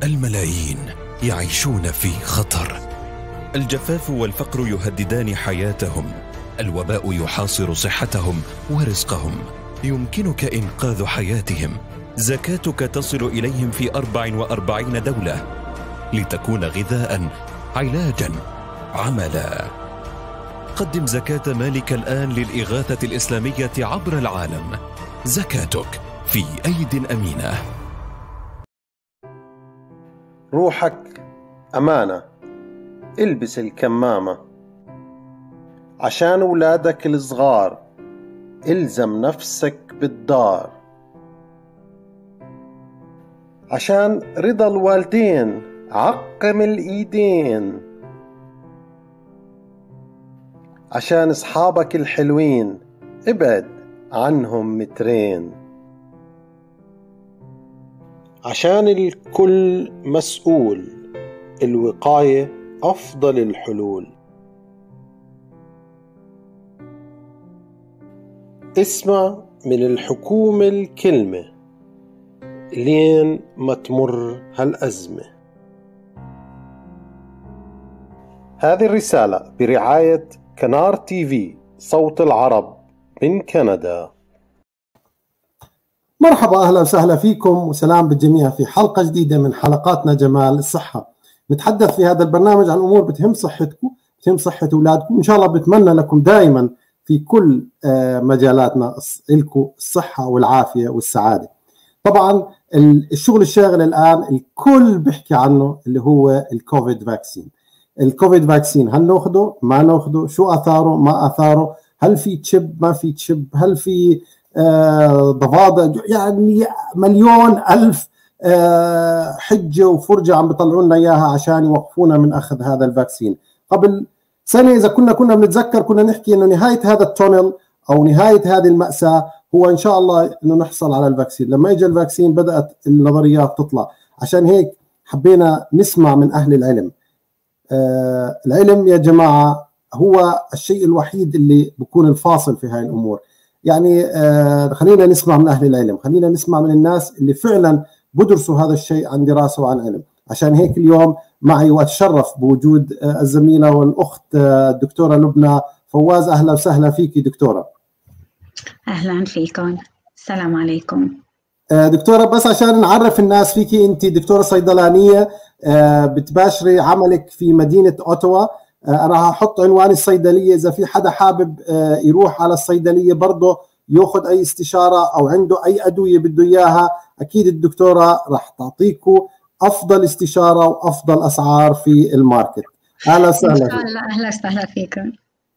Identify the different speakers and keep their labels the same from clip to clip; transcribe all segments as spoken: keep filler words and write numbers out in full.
Speaker 1: الملايين يعيشون في خطر. الجفاف والفقر يهددان حياتهم، الوباء يحاصر صحتهم ورزقهم. يمكنك إنقاذ حياتهم. زكاتك تصل إليهم في أربع وأربعين دولة لتكون غذاء، علاجا، عملا. قدم زكاة مالك الآن للإغاثة الإسلامية عبر العالم. زكاتك في أيد أمينة.
Speaker 2: روحك أمانة، البس الكمامة. عشان أولادك الصغار الزم نفسك بالدار. عشان رضا الوالدين عقم الإيدين. عشان أصحابك الحلوين ابعد عنهم مترين. عشان الكل مسؤول، الوقاية أفضل الحلول. اسمع من الحكومة الكلمة لين ما تمر هالأزمة. هذه الرسالة برعاية كنار تي في، صوت العرب من كندا.
Speaker 3: مرحبا، أهلا وسهلا فيكم وسلام بالجميع في حلقة جديدة من حلقاتنا جمال الصحة. نتحدث في هذا البرنامج عن أمور بتهم صحتكم، بتهم صحة أولادكم. إن شاء الله بتمنى لكم دائما في كل مجالاتنا لكم الصحة والعافية والسعادة. طبعا الشغل الشاغل الآن الكل بيحكي عنه اللي هو الكوفيد فاكسين. الكوفيد فاكسين هل ناخده ما ناخده، شو أثاره ما أثاره، هل في تشيب ما في تشيب، هل في آه ضفادع، يعني مليون ألف آه حجة وفرجة عم بيطلعوا لنا إياها عشان يوقفونا من أخذ هذا الفاكسين. قبل سنة إذا كنا كنا بنتذكر كنا نحكي إنه نهاية هذا التونل أو نهاية هذه المأساة هو إن شاء الله إنه نحصل على الفاكسين. لما إجا الفاكسين بدأت النظريات تطلع، عشان هيك حبينا نسمع من أهل العلم. آه العلم يا جماعة هو الشيء الوحيد اللي بيكون الفاصل في هاي الأمور. يعني آه خلينا نسمع من أهل العلم، خلينا نسمع من الناس اللي فعلا بدرسوا هذا الشيء عن دراسة وعن علم. عشان هيك اليوم معي وأتشرف بوجود آه الزميلة والأخت آه الدكتورة لبنى فواز. أهلا وسهلا فيكي دكتورة.
Speaker 4: أهلا فيكم، السلام عليكم.
Speaker 3: آه دكتورة، بس عشان نعرف الناس فيكي، أنت دكتورة صيدلانية آه بتباشري عملك في مدينة أوتوا. أنا هحط عنوان الصيدلية، إذا في حدا حابب يروح على الصيدلية برضه يأخذ أي استشارة أو عنده أي أدوية بده إياها، أكيد الدكتورة راح تعطيكم أفضل استشارة وأفضل أسعار في الماركت. أهلا وسهلا.
Speaker 4: إن شاء الله. أهلا وسهلا فيكم.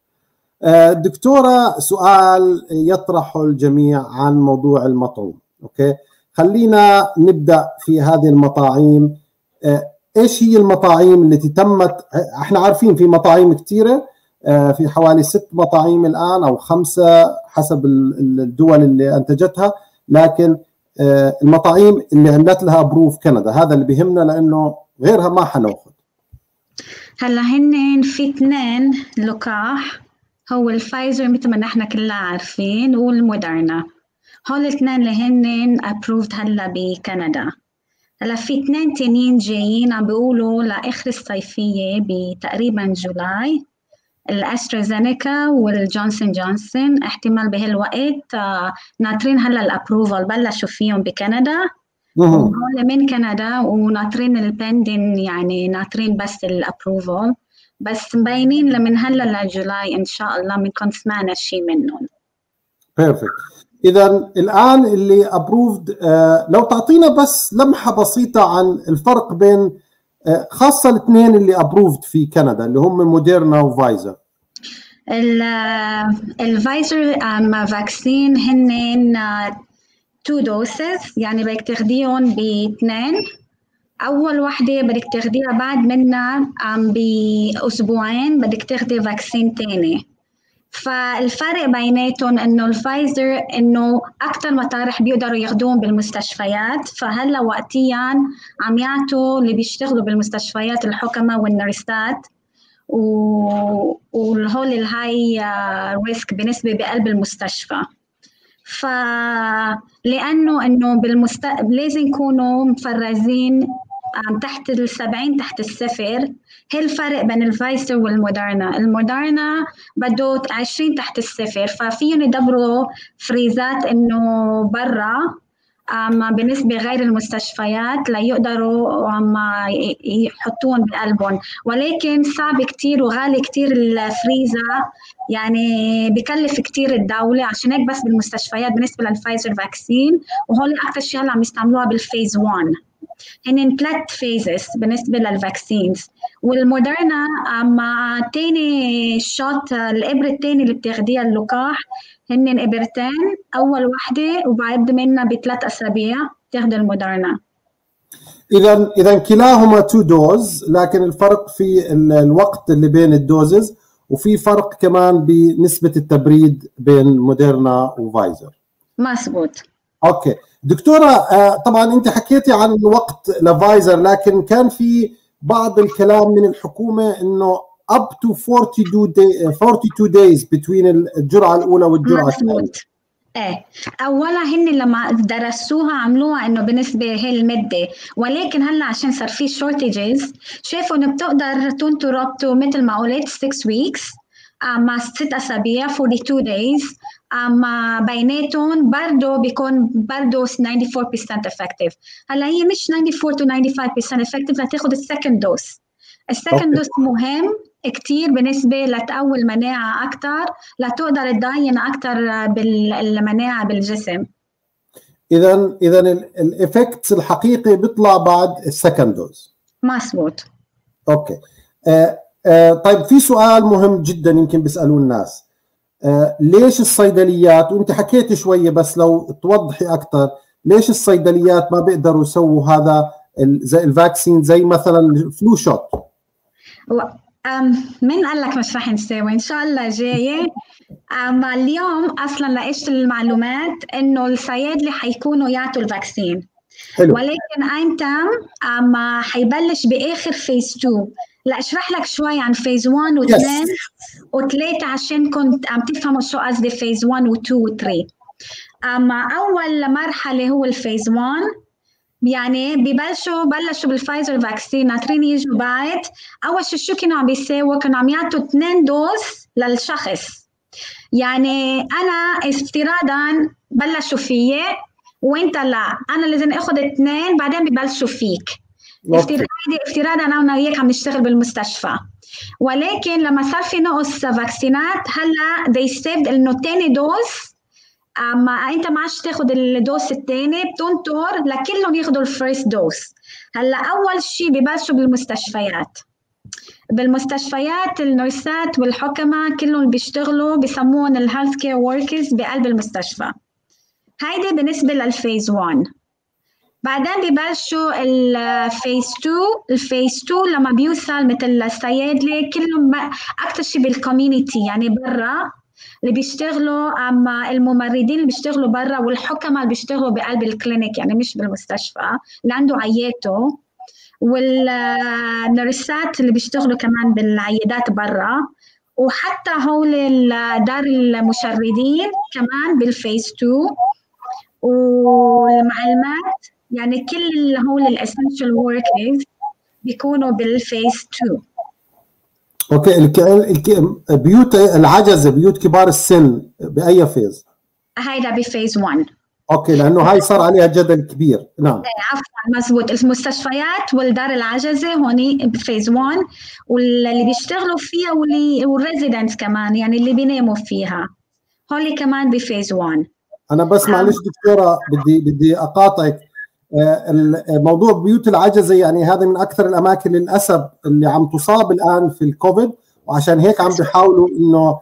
Speaker 3: دكتورة، سؤال يطرحه الجميع عن موضوع المطعوم. أوكي، خلينا نبدأ في هذه المطاعيم. إيش هي المطاعيم التي تمت؟ احنا عارفين في مطاعيم كثيرة، في حوالي ست مطاعيم الآن أو خمسة حسب الدول اللي أنتجتها، لكن المطاعيم اللي عملت لها بروف كندا هذا اللي بيهمنا لأنه غيرها ما حناخذ.
Speaker 4: هلا هن في اثنين لقاح، هو الفايزر مثل ما نحن كلنا عارفين والمودرنا. هول الاثنين اللي هن approved هلا بكندا. هلا في اثنين تانيين جايين عم بيقولوا لآخر الصيفية بتقريبا جولاي، الأسترازينيكا والجونسون جونسون. احتمال بهالوقت آه ناطرين هلا الابروفال، بلشوا فيهم بكندا وهول من كندا، وناطرين البندين، يعني ناطرين بس الابروفال، بس مبينين لمن هلا لجولاي ان شاء الله منكم سمعنا شيء منهم.
Speaker 3: بيرفكت. إذا الآن اللي أبروفد، آه لو تعطينا بس لمحة بسيطة عن الفرق بين آه خاصة الاثنين اللي أبروفد في كندا اللي هم موديرنا وفايزر.
Speaker 4: الفايزر فاكسين هن تو دوسز، يعني بدك تاخديهم باثنين. أول وحدة بدك تاخديها بعد منها بأسبوعين بدك تاخدي فاكسين تاني. فالفرق بيناتهم انه الفايزر انه اكثر مطارح بيقدروا ياخذوهم بالمستشفيات، فهلا وقتيا عم يعطوا اللي بيشتغلوا بالمستشفيات الحكمة والنرسات والهول الهاي ريسك بنسبة بقلب المستشفى. فلأنه انه بالمست... لازم يكونوا مفرزين تحت السبعين تحت الصفر. هي الفرق بين الفايزر والموديرنا. الموديرنا بده عشرين تحت الصفر، ففيهم يدبروا فريزات إنه برا أما بالنسبة غير المستشفيات ليقدروا أما يحطون بقلبهم، ولكن صعب كتير وغالي كتير الفريزة، يعني بكلف كتير الدولة. عشان هيك بس بالمستشفيات بالنسبة للفايزر فاكسين، وهول أكتر شيء هلا عم يستعملوها بالفيز واحد. هن ثلاث فيزز بالنسبة للفاكسينز. والموديرنا مع تاني شوت الإبرة التاني اللي بتاخديها اللقاح هن إبرتين، أول وحدة وبعد منها بثلاث أسابيع تاخد الموديرنا.
Speaker 3: إذا إذا كلاهما تو دوز، لكن الفرق في الوقت اللي بين الدوزز، وفي فرق كمان بنسبة التبريد بين موديرنا وفايزر.
Speaker 4: مظبوط.
Speaker 3: اوكي دكتورة، طبعا انت حكيتي عن الوقت لفايزر، لكن كان في بعض الكلام من الحكومة انه up to forty-two days between الجرعة الأولى والجرعة الثانية.
Speaker 4: ايه اولا هن لما درسوها عملوها انه بالنسبه هي المده، ولكن هلا عشان صار في شورتجز شافوا انه بتقدر تنطر up to مثل ما قلت six weeks مع ست اسابيع forty-two days، اما بيناتهم برضه بيكون برضه ninety-four percent effective. هلا هي مش ninety-four to ninety-five percent effective لتاخذ السكند دوز. السكند دوز مهم كتير بالنسبة لتقوي المناعة أكتر، لتقدر تضاين أكتر بالمناعة بالجسم.
Speaker 3: إذا إذا الإفكت الحقيقي بيطلع بعد السكند دوز.
Speaker 4: مظبوط.
Speaker 3: أوكي. آه آه طيب في سؤال مهم جدا يمكن بيسألوه الناس، آه ليش الصيدليات، وأنت حكيت شوية بس لو توضحي أكتر، ليش الصيدليات ما بيقدروا يسووا هذا زي الفاكسين زي مثلا الفلو شوت؟
Speaker 4: أم من قال لك مش رح نساوي؟ ان شاء الله جايه. اما اليوم اصلا لقيت المعلومات انه الصيادله حيكونوا يعطوا الفاكسين. حلو. ولكن ايمتام اما حيبلش باخر فيز تو. لا اشرح لك شوي عن فيز واحد و اثنين و3 عشان كنت عم تفهموا شو قصدي فيز واحد و اثنين و ثلاثة. اما اول مرحله هو الفيز واحد، يعني ببلشوا بلشوا بالفايزر فاكسين، ناطرين يجوا بعد. اول شيء شو كانوا عم بيساووا؟ كانوا عم يعطوا اثنين دوز للشخص. يعني انا افتراضا بلشوا فيي وانت لا، انا لازم اخذ اثنين بعدين ببلشوا فيك. افتراضا افتراضا انا وياك عم نشتغل بالمستشفى. ولكن لما صار في نقص فاكسينات هلا they saved انه ثاني دوز، اما انت ما عادش تاخذ الدوز الثاني، بتنطر لكلهم ياخذوا الفيرست دوز. هلا اول شيء ببلشوا بالمستشفيات. بالمستشفيات النرسات والحكماء كلهم بيشتغلوا بسموهم الهيلث كير وركرز بقلب المستشفى. هيدي بالنسبه للفيز واحد. بعدين ببلشوا الفيز اثنين. الفيز اثنين لما بيوصل مثل الصيادله كلهم اكثر شيء بالكوميونتي، يعني برا اللي بيشتغلوا، اما الممرضين اللي بيشتغلوا برا والحكماء اللي بيشتغلوا بقلب الكلينيك يعني مش بالمستشفى اللي عنده عياته، والنرسات اللي بيشتغلوا كمان بالعيادات برا، وحتى هول دار المشردين كمان بالفيز اثنين، والمعلمات، يعني كل هول الاسنشال وركرز بيكونوا بالفيز اثنين.
Speaker 3: اوكي. الك... بيوت العجزه، بيوت كبار السن باي فيز؟
Speaker 4: هيدا بفيز واحد.
Speaker 3: اوكي، لانه هاي صار عليها جدل كبير. نعم
Speaker 4: عفوا مزبوط. المستشفيات والدار العجزه هون بفيز واحد، واللي بيشتغلوا فيها واللي والريزيدنتس كمان يعني اللي بيناموا فيها هول كمان بفيز واحد.
Speaker 3: انا بس معلش دكتوره بدي بدي اقاطعك. الموضوع بيوت العجزه يعني هذا من اكثر الاماكن للاسف اللي عم تصاب الان في الكوفيد، وعشان هيك عم بيحاولوا انه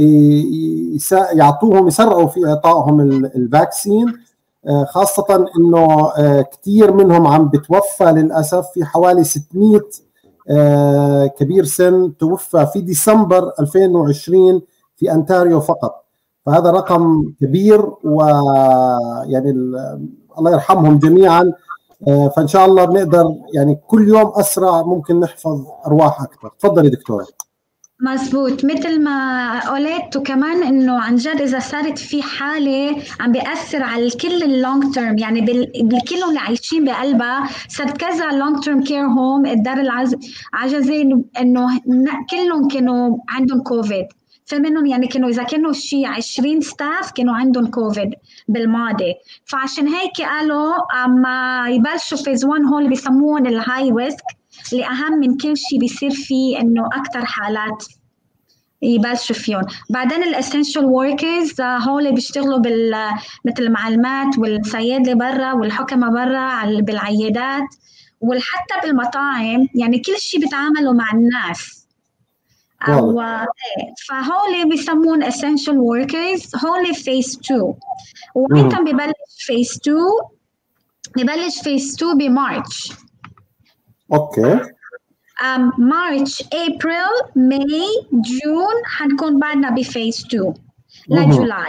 Speaker 3: يعطوهم يسرعوا في اعطائهم الفاكسين، خاصه انه كثير منهم عم بتوفى للاسف. في حوالي ستمئة كبير سن توفى في ديسمبر ألفين وعشرين في أنتاريو فقط، فهذا رقم كبير، ويعني الله يرحمهم جميعا. فان شاء الله بنقدر يعني كل يوم اسرع ممكن نحفظ ارواح اكثر. تفضلي دكتوره.
Speaker 4: مزبوط مثل ما قلت، وكمان انه عن جد اذا صارت في حاله عم بياثر على الكل اللونج تيرم، يعني بال- بالكل اللي عايشين بقلبها. صارت كذا لونج تيرم كير هوم الدار العجزي انه ن- كلهم كانوا عندهم كوفيد، فمنهم يعني كانوا اذا كانوا شي عشرين ستاف كانوا عندهم كوفيد بالماضي. فعشان هيك قالوا اما يبلشوا فيز واحد هول بيسموهم الهاي ريسك، اللي أهم من كل شيء بيصير فيه إنه أكتر حالات يبلشوا فيهم. بعدين الاسينشال وركرز هول بيشتغلوا بال مثل المعلمات والصيادله برا والحكمه برا بالعيادات وحتى بالمطاعم، يعني كل شيء بيتعاملوا مع الناس. أو فهول بيسمون essential workers. هول فيس اثنين. ومتى ببلش فيس اثنين؟ ببلش فيس اثنين بمارش.
Speaker 3: اوكي.
Speaker 4: Um, مارش، ابريل، ماي، جون حنكون بعدنا بفيس اثنين لجولاي.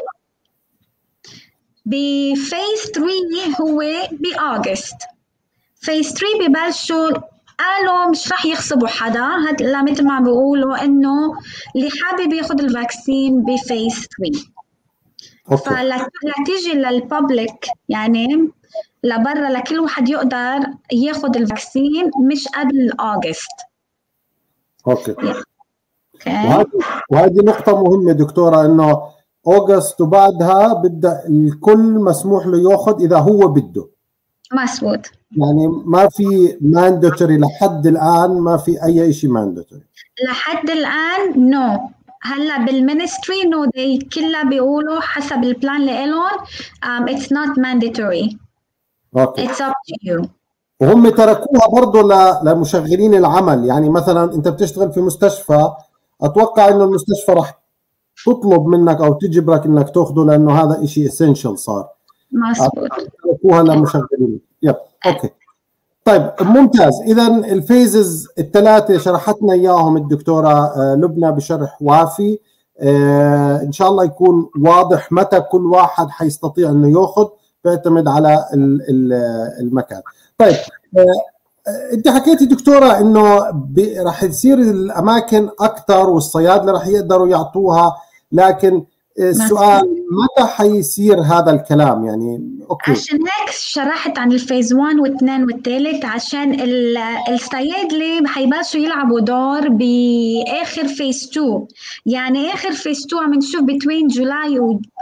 Speaker 4: بفيس ثلاثة هو بأغسطس. فيس ثلاثة ببلشوا قالوا مش رح يخصبوا حدا، هلا مثل ما بيقولوا انه اللي حابب ياخذ الفاكسين بفيس ثلاثة. فلا تيجي للببليك يعني لبرا لكل واحد يقدر ياخذ الفاكسين مش قبل أغسطس.
Speaker 3: اوكي.
Speaker 4: اوكي.
Speaker 3: وهذه وهذه نقطة مهمة دكتورة، انه اوغست وبعدها ببدأ الكل مسموح له ياخذ اذا هو بده.
Speaker 4: مظبوط.
Speaker 3: يعني ما في مانداتوري لحد الان، ما في اي شيء مانداتوري
Speaker 4: لحد الان. نو no. هلا بالمينستري نو no. دي كلها بيقولوا حسب البلان اللي لهم um, it's not mandatory.
Speaker 3: اوكي.
Speaker 4: It's up to you.
Speaker 3: وهم تركوها برضه لمشغلين العمل، يعني مثلا انت بتشتغل في مستشفى، اتوقع انه المستشفى راح تطلب منك او تجبرك انك تاخذه لانه هذا شيء اسينشال صار.
Speaker 4: مظبوط.
Speaker 3: تركوها لمشغلين. يب. اوكي. طيب ممتاز. اذا الفيزز الثلاثه شرحت لنا اياهم الدكتوره لبنى بشرح وافي. ان شاء الله يكون واضح متى كل واحد حيستطيع انه ياخذ، بيعتمد على المكان. طيب انت حكيتي دكتوره انه راح تصير الاماكن اكثر والصيادله راح يقدروا يعطوها، لكن السؤال متى حيصير هذا الكلام؟ يعني اوكي.
Speaker 4: عشان هيك شرحت عن الفيز واحد واثنين والثالث، عشان الصيادله حيبلشوا يلعبوا دور باخر فيز اثنين. يعني اخر فيز اثنين عم نشوف بين جولاي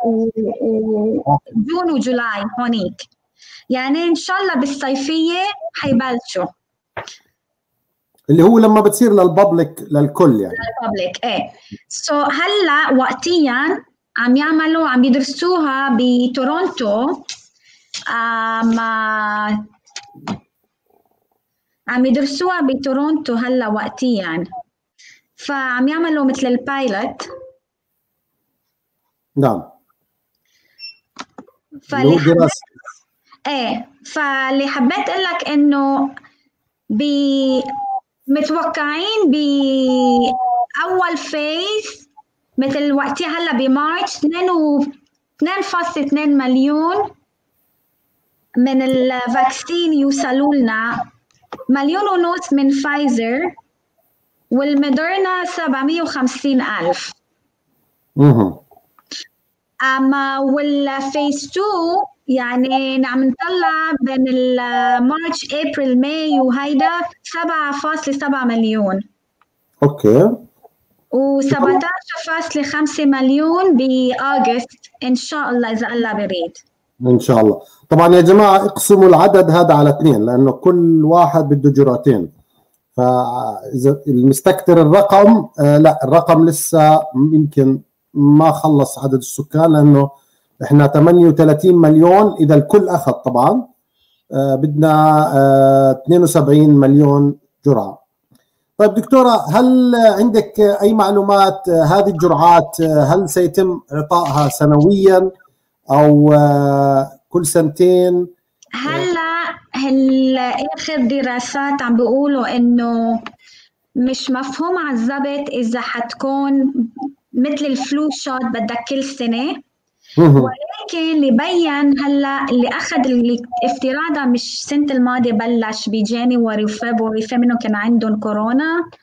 Speaker 4: وجون وجولاي هونيك، يعني ان شاء الله بالصيفيه حيبلشوا،
Speaker 3: اللي هو لما بتصير للببليك للكل يعني
Speaker 4: للببليك. ايه سو so, هلا وقتيا عم يعملوا عم يدرسوها بتورونتو. عم عم يدرسوها بتورونتو هلا وقتيا، فعم يعملوا مثل البايلوت.
Speaker 3: نعم.
Speaker 4: فاللي حبيت ايه فاللي حبيت اقول لك انه ب متوقعين باول فيز مثل وقتها هلا بمارس اثنين فاصلة اثنين مليون من الفاكسين يوصلوا لنا، مليون ونص من فايزر، والموديرنا سبعمية وخمسين ألف.
Speaker 3: اها.
Speaker 4: أما والفيز اثنين يعني عم نطلع بين المارش ابريل ماي وهيدا سبعة فاصلة سبعة مليون.
Speaker 3: اوكي.
Speaker 4: وسبعتاشر فاصلة خمسة مليون بأغسطس إن شاء الله إذا الله بريد.
Speaker 3: إن شاء الله. طبعا يا جماعة اقسموا العدد هذا على اثنين، لأنه كل واحد بده جرعتين، فإذا المستكتر الرقم آه لا الرقم لسه يمكن ما خلص عدد السكان، لأنه إحنا ثمانية وثلاثين مليون إذا الكل أخذ. طبعا آه بدنا آه اثنين وسبعين مليون جرعة. طيب دكتورة، هل عندك أي معلومات هذه الجرعات هل سيتم إعطائها سنويا أو كل سنتين؟
Speaker 4: هلا هلا آخر دراسات عم بيقولوا إنه مش مفهوم على الضبط إذا حتكون مثل الفلو شوت بدك كل سنة، ولكن اللي بين هلا اللي أخذ الافتراضة مش سنة الماضية بلش بجانيوري وفبراير، فمنهم كان عندهم كورونا،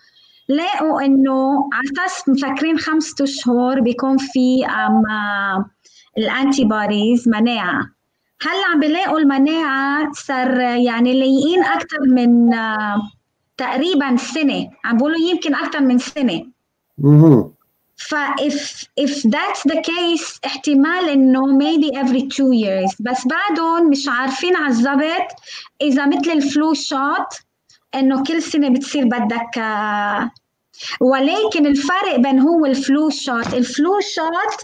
Speaker 4: لقوا إنه على أساس مفكرين خمسة شهور بيكون في الأنتي بوديز مناعة. هلا عم بيلاقوا المناعة صار يعني لايقين أكثر من uh, تقريبا سنة، عم بيقولوا يمكن أكثر من سنة.
Speaker 3: مهم.
Speaker 4: فا if if that's the case احتمال إنه maybe every two years، بس بعدهم مش عارفين على الضبط إذا مثل الفلو شوت إنه كل سنة بتصير بدك uh, ولكن الفرق بين هو الفلو شوت الفلو شوت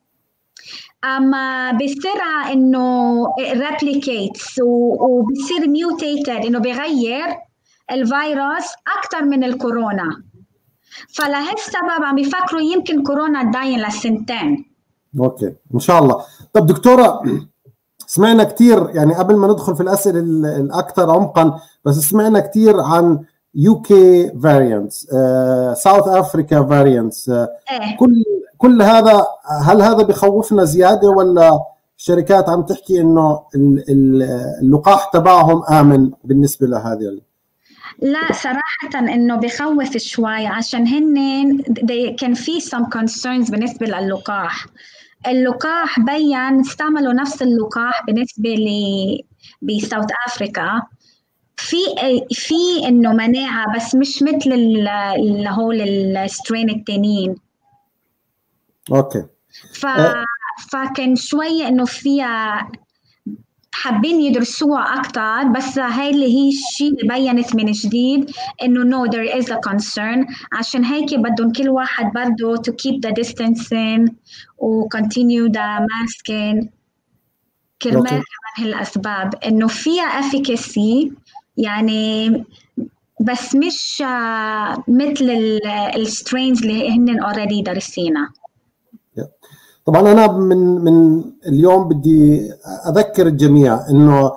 Speaker 4: أما بسرعة إنه replicates وبصير mutated إنه بيغير الفيروس أكتر من الكورونا، فلهالسبب عم بيفكروا يمكن كورونا تداين لسنتين.
Speaker 3: أوكي إن شاء الله. طب دكتورة، سمعنا كتير يعني قبل ما ندخل في الأسئلة الأكثر عمقا، بس سمعنا كتير عن يو كي variants، ساوث أفريكا variants،
Speaker 4: إيه.
Speaker 3: كل كل هذا هل هذا بخوفنا زيادة، ولا الشركات عم تحكي إنه اللقاح تبعهم آمن بالنسبة لهذه؟
Speaker 4: لا صراحة إنه بخوف شوي، عشان هن كان في some concerns بالنسبة للقاح. اللقاح بيّن استعملوا نفس اللقاح بالنسبة ل بساوث أفريقيا، في في إنه مناعة بس مش مثل اللي هو السترين التانيين.
Speaker 3: أوكي.
Speaker 4: ف فكان شوي إنه فيها حابين يدرسوها أكتر، بس هاي اللي هي الشيء اللي بيّنت من جديد إنه no there is a concern. عشان هيك بدهم كل واحد برضه to keep the distancing و continue the masking كرمال كمان هالأسباب إنه فيها efficacy يعني، بس مش مثل السترينز اللي هن already درسينا.
Speaker 3: طبعا أنا من من اليوم بدي أذكر الجميع إنه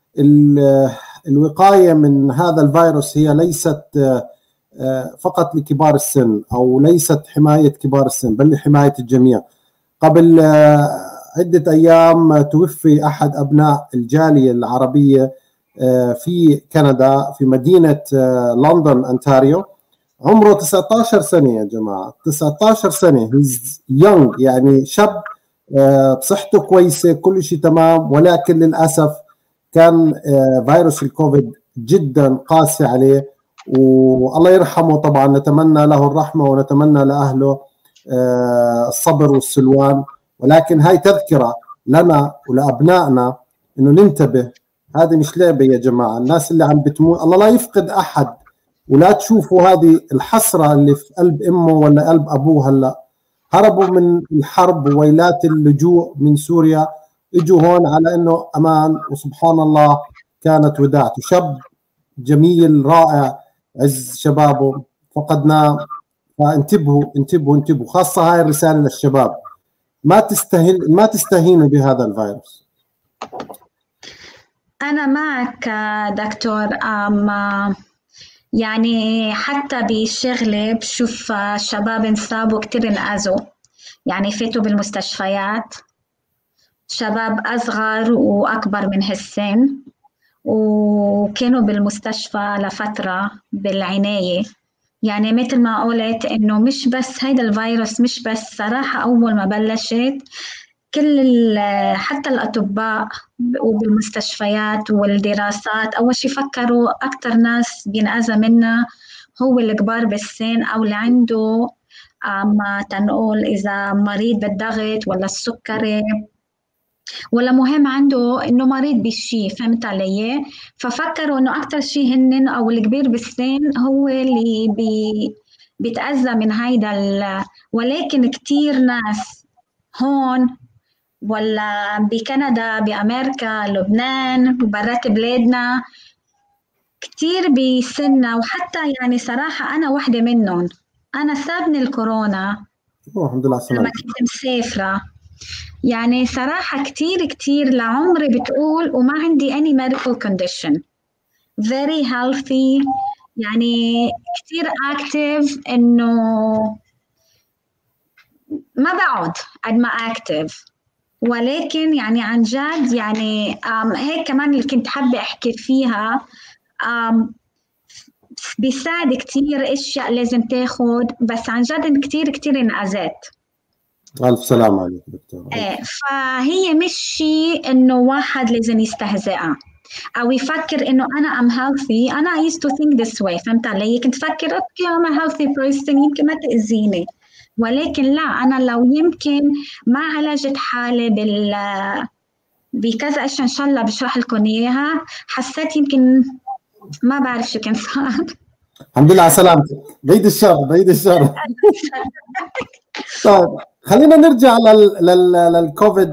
Speaker 3: الوقاية من هذا الفيروس هي ليست فقط لكبار السن أو ليست حماية كبار السن، بل لحماية الجميع. قبل عدة أيام توفي أحد أبناء الجالية العربية في كندا في مدينة لندن أنتاريو، عمره تسعة عشر سنة يا جماعة، تسعة عشر سنة، he's young يعني شاب بصحته كويسة كل شيء تمام، ولكن للأسف كان فيروس الكوفيد جدا قاسي عليه، والله يرحمه. طبعا نتمنى له الرحمة ونتمنى لأهله الصبر والسلوان، ولكن هاي تذكرة لنا ولأبنائنا إنه ننتبه. هذه مش لعبة يا جماعة، الناس اللي عم بتموت الله لا يفقد أحد، ولا تشوفوا هذه الحسرة اللي في قلب أمه ولا قلب أبوه. هلأ هربوا من الحرب وويلات اللجوء من سوريا، اجوا هون على أنه أمان، وسبحان الله كانت وداعته. شاب جميل رائع عز شبابه فقدناه، فانتبهوا انتبهوا انتبهوا، خاصة هاي الرسالة للشباب، ما تستهين ما تستهينوا بهذا الفيروس.
Speaker 4: أنا معك دكتور. أم يعني حتى بشغلي بشوف شباب انصابوا كتير انأذوا، يعني فاتوا بالمستشفيات، شباب أصغر وأكبر من هالسن وكانوا بالمستشفى لفترة بالعناية. يعني مثل ما قلت إنه مش بس هيدا الفيروس، مش بس صراحة أول ما بلشت كل حتى الأطباء وبالمستشفيات والدراسات أول شي فكروا أكتر ناس بينأذى منها هو الكبار بالسن أو اللي عنده ما تنقول إذا مريض بالضغط ولا السكري ولا مهم عنده إنه مريض بالشي، فهمت علي؟ ففكروا إنه أكتر شي هن أو الكبير بالسن هو اللي بي بيتأذى من هيدا. ولكن كتير ناس هون ولا بكندا بأمريكا لبنان وبرات بلادنا كتير بسنة، وحتى يعني صراحة أنا واحدة منهم. أنا سابني الكورونا
Speaker 3: الحمد لله
Speaker 4: لما كنت مسافرة، يعني صراحة كتير كتير لعمري بتقول وما عندي any medical condition، very healthy، يعني كتير active، إنه ما بقعد قد ما active. ولكن يعني عن جد يعني هيك كمان اللي كنت حابة أحكي فيها بيساعد كتير اشياء لازم تاخد، بس عن جد كتير كتير انقذت.
Speaker 3: الف سلامة عليك دكتور.
Speaker 4: ايه، فهي مش شيء انه واحد لازم يستهزئها او يفكر انه انا ام healthy. انا I used to think this way، فهمت علي؟ كنت افكر اوكي I'm a healthy person يمكن ما تأذيني، ولكن لا، انا لو يمكن ما عالجت حالي بال بكذا اشياء ان شاء الله بشرح لكم اياها، حسيت يمكن ما بعرف شو كان صار.
Speaker 3: الحمد لله على سلامتك، بعيد الشر بعيد الشر. طيب خلينا نرجع لل لل للكوفيد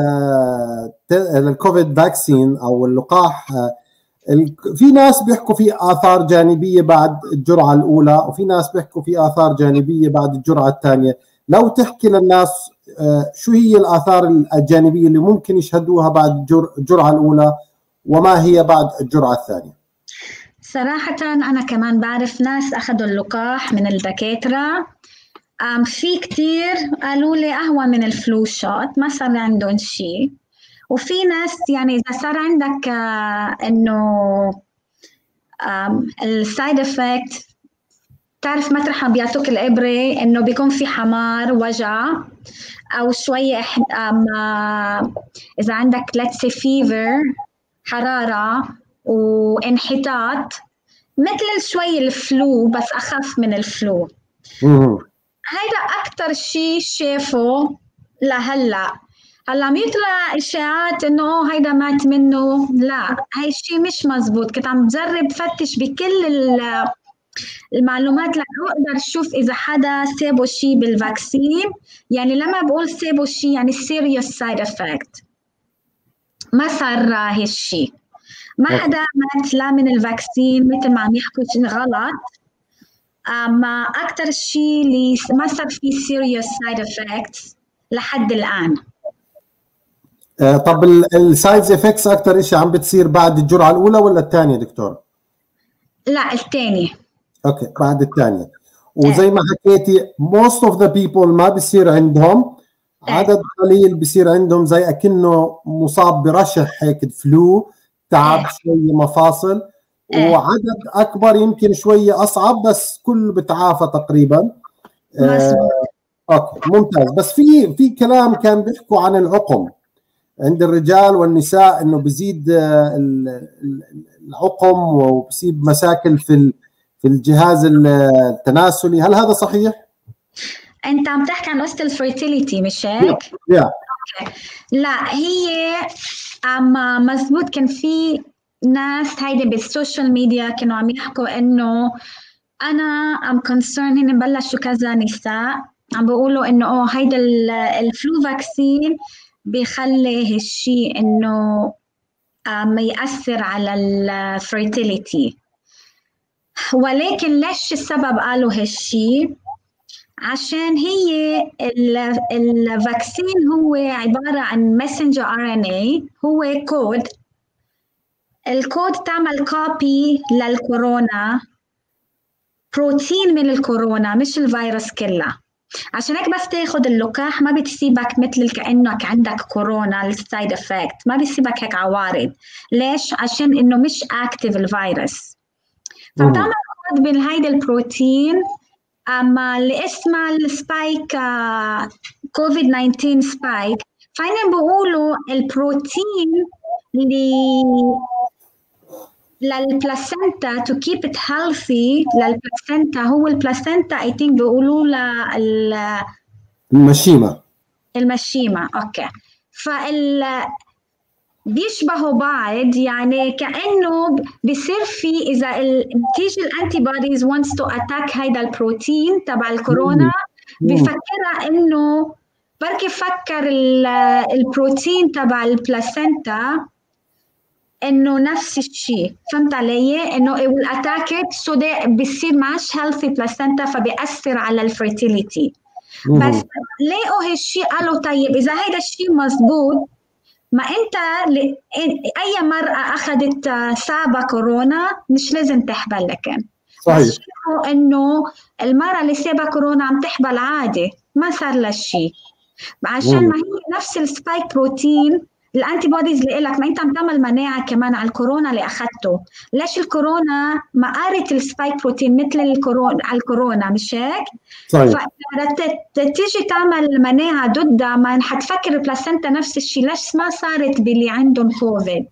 Speaker 3: للكوفيد فاكسين او اللقاح. في ناس بيحكوا في آثار جانبية بعد الجرعة الأولى، وفي ناس بيحكوا في آثار جانبية بعد الجرعة الثانية. لو تحكي للناس شو هي الآثار الجانبية اللي ممكن يشهدوها بعد الجرعة الأولى وما هي بعد الجرعة الثانية؟
Speaker 4: صراحة أنا كمان بعرف ناس أخذوا اللقاح من الدكاترة، في كتير قالوا لي أهون من الفلو شوت، ما صار عندهم شيء. وفي ناس يعني إذا صار عندك إنه السايد إفكت، تعرف مطرح بيعطوك الإبرة إنه بيكون في حمار، وجع، أو شوية إذا عندك let's say fever، حرارة وانحطاط، مثل شوي الفلو بس أخف من الفلو. هيدا أكتر شيء شافه لهلا. هلا عم يطلع إشاعات إنه هيدا مات منه، لا، هاي الشيء مش مزبوط. كنت عم بجرب فتش بكل المعلومات لأقدر أشوف إذا حدا سابه شيء بالفاكسين. يعني لما بقول سابه شيء يعني serious side effect، ما صار هالشيء، ما حدا مات لا من الفاكسين مثل ما عم يحكوا شيء غلط. أما أكتر شيء اللي ما صار فيه serious side effects لحد الآن.
Speaker 3: آه طب السايد افكتس أكتر شيء عم بتصير بعد الجرعة الأولى ولا الثانية دكتور؟
Speaker 4: لا الثانية.
Speaker 3: أوكي بعد الثانية. وزي ما حكيتي most of the people ما بيصير عندهم، عدد قليل بيصير عندهم زي أكنه مصاب برشح هيك فلو، تعب شوية مفاصل، وعدد أكبر يمكن شوية أصعب بس كله بتعافى تقريبا. آه أوكي ممتاز. بس في في كلام كان بيحكوا عن العقم عند الرجال والنساء، إنه بزيد العقم وبصيب مشاكل في في الجهاز التناسلي، هل هذا صحيح؟
Speaker 4: أنت عم تحكي عن قصة الفيرتيليتي مش هيك؟
Speaker 3: yeah.
Speaker 4: أوكي. لا هي أما مزبوط، كان في ناس هيدا بالسوشيال ميديا كانوا عم يحكوا إنه أنا I'm concerned، هن بلشوا كذا نساء عم بيقولوا إنه أوه هيدا الفلو فاكسين بيخلي هالشي إنه ما يأثر على الفيرتيليتي. ولكن ليش السبب قالوا هالشي؟ عشان هي الفاكسين هو عبارة عن messenger آر إن إيه، هو كود. الكود تعمل كوبي للكورونا، بروتين من الكورونا مش الفيروس كله. عشان هيك بس تاخد اللقاح ما بتسيبك مثل كأنك عندك كورونا السايد افكت، ما بيسيبك هيك عوارض. ليش؟ عشان انه مش اكتيف الفيروس، فبتعمل كود بالهيدا البروتين. اما اللي اسمها السبايك كوفيد تسعة عشر سبايك، فهنا بيقولوا البروتين اللي للبلاسنتا to keep it healthy للبلاسنتا، هو البلاسنتا I think بيقولوا له
Speaker 3: المشيمة
Speaker 4: المشيمة. أوكي، فال بيشبهوا بعض، يعني كأنه بيصير في إذا بتيجي الأنتي بوديز wants to attack هيدا البروتين تبع الكورونا، بفكرها إنه بركي فكر البروتين تبع البلاسنتا إنه نفس الشيء. فهمت علي؟ إنه it will attack it so ده بيصير معش healthy placenta، فبيأثر على الفيرتيليتي. بس لقوا هالشيء قالوا طيب إذا هيدا الشيء مزبوط، ما أنت ل... أي مرأة أخذت سابا كورونا مش لازم تحبل لكن.
Speaker 3: صحيح.
Speaker 4: بس شافوا إنه المرأة اللي سابا كورونا عم تحبل عادي، ما صار لها شيء، عشان ما هي نفس السبايك بروتين اللي بيأثر على الفيرتيليتي. الانتي بوديز اللي لك، ما انت عم تعمل مناعه كمان على الكورونا اللي اخذته. ليش الكورونا ما قارت السبايك بروتين مثل الكورونا على الكورونا، مش هيك؟
Speaker 3: صحيح.
Speaker 4: فتيجي تعمل مناعه ضدها ما حتفكر البلاسنتا نفس الشيء، ليش ما صارت باللي عندهم كوفيد؟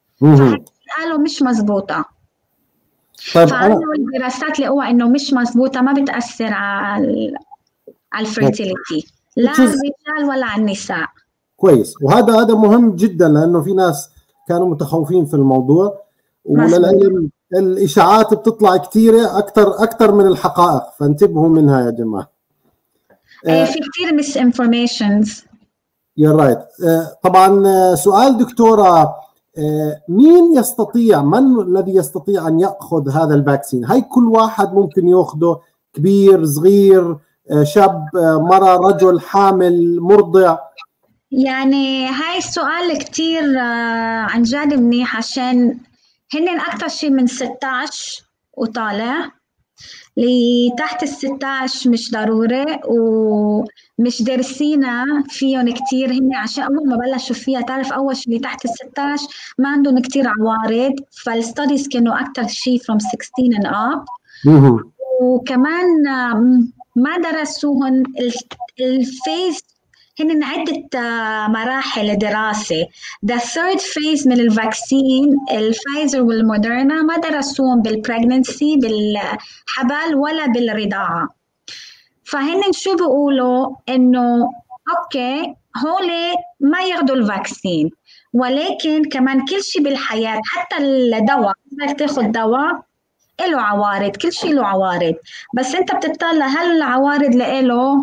Speaker 4: قالوا مش مزبوطه. طيب فعملوا الدراسات لقوها انه مش مزبوطه، ما بتاثر على على الفيرتيليتي لا على الرجال ولا على النساء.
Speaker 3: كويس، وهذا هذا مهم جدا لانه في ناس كانوا متخوفين في الموضوع، وللعلم الاشاعات بتطلع كثيره اكثر اكثر من الحقائق، فانتبهوا منها يا جماعه.
Speaker 4: اي في كثير مس انفورميشنز.
Speaker 3: يا رايت. طبعا سؤال دكتوره، مين يستطيع، من الذي يستطيع ان ياخذ هذا الفاكسين؟ هاي كل واحد ممكن ياخذه، كبير صغير شاب مرأة رجل حامل مرضع؟
Speaker 4: يعني هاي السؤال كتير عن جد منيح، عشان هن أكتر شيء من ستة عشر وطالع، اللي تحت ال ستة عشر مش ضروري ومش دارسينها فيهم كتير هن، عشان أول ما بلشوا فيها تعرف أول شيء اللي تحت ال ستة عشر ما عندهم كتير عوارض، فالستاديز كانوا أكتر شيء from sixteen and up. وكمان ما درسوهن الفيز، هن عدة مراحل دراسة. the third phase من الفاكسين الفايزر والموديرنا ما درسوهم بالبريغننسي بالحبل ولا بالرضاعة. فهن شو بيقولوا إنه أوكي هولي ما ياخدوا الفاكسين، ولكن كمان كل شيء بالحياة حتى الدواء بدك تاخد دواء له عوارض، كل شيء له عوارض، بس انت بتطلع هل العوارض له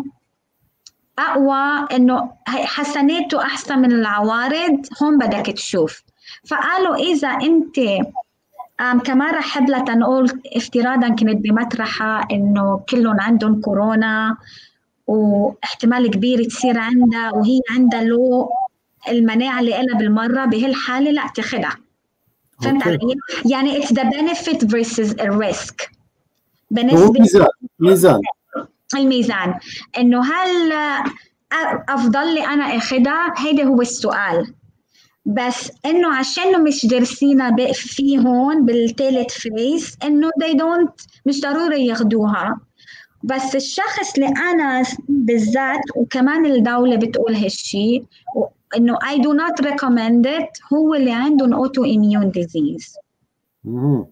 Speaker 4: اقوى انه حسناته احسن من العوارض، هون بدك تشوف. فقالوا اذا انت كمان رح لتنقول افتراضا كنت بمطرحها انه كلهم عندهم كورونا واحتمال كبير تصير عندها وهي عندها له المناعه اللي لها بالمره، بهالحاله لا تاخذها. فهمت علي؟ يعني it's the benefit versus a risk.
Speaker 3: بالنسبة ميزان
Speaker 4: الميزان انه هل افضل لي انا اخذها، هيدا هو السؤال. بس انه عشانه مش دارسينها في هون بالثالث فيز انه they don't مش ضروري ياخدوها. بس الشخص اللي انا بالذات وكمان الدولة بتقول هالشيء انه I do not recommend it هو اللي عندهم autoimmune disease.
Speaker 3: مم.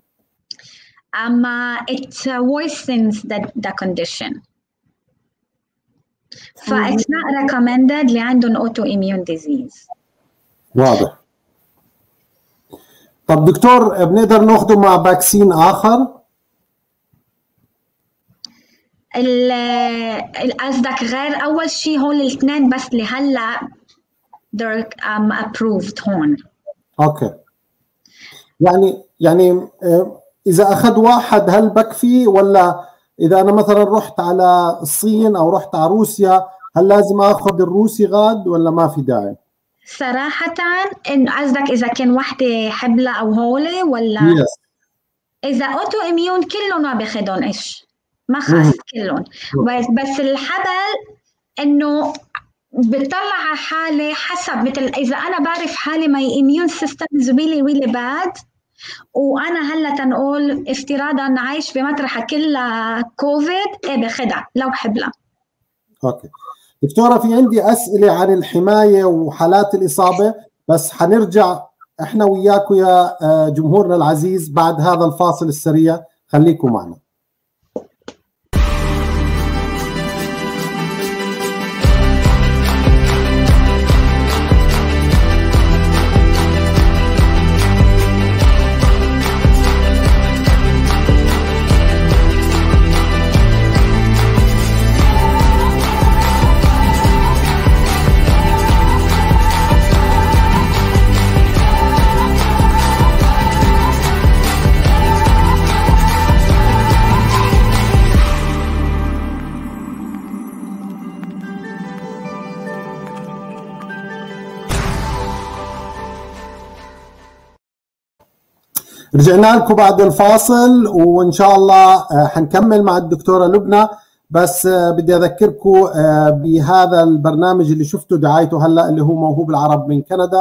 Speaker 4: اما it worsens the, the condition. ف it's not recommended اللي عندهم autoimmune disease.
Speaker 3: واضح. طب دكتور بنقدر ناخده مع فاكسين آخر؟
Speaker 4: قصدك غير أول شيء هول الاثنين بس اللي هلا they're um, approved هون.
Speaker 3: أوكي. يعني يعني إذا أخذ واحد هل بكفي، ولا إذا أنا مثلا رحت على الصين أو رحت على روسيا هل لازم أخذ الروسي غاد ولا ما في داعي؟
Speaker 4: صراحة إنه قصدك إذا كان وحدة حبلة أو هولي ولا
Speaker 3: yes.
Speaker 4: إذا أوتو إميون كلهم ما بياخدون إيش ما خاص كلهم، بس بس الحبل إنه بتطلع على حالة حسب، مثل إذا أنا بعرف حالي my immune system is really really bad وأنا هلا تنقول افتراضا عايش بمطرحة كلها كوفيد إيه باخدها لو حبلة.
Speaker 3: أوكي دكتورة، في عندي أسئلة عن الحماية وحالات الإصابة، بس حنرجع إحنا وياكم يا جمهورنا العزيز بعد هذا الفاصل السريع، خليكم معنا. رجعنا لكم بعد الفاصل وإن شاء الله حنكمل مع الدكتورة لبنى، بس بدي أذكركم بهذا البرنامج اللي شفتوا دعايته هلأ اللي هو موهوب العرب من كندا.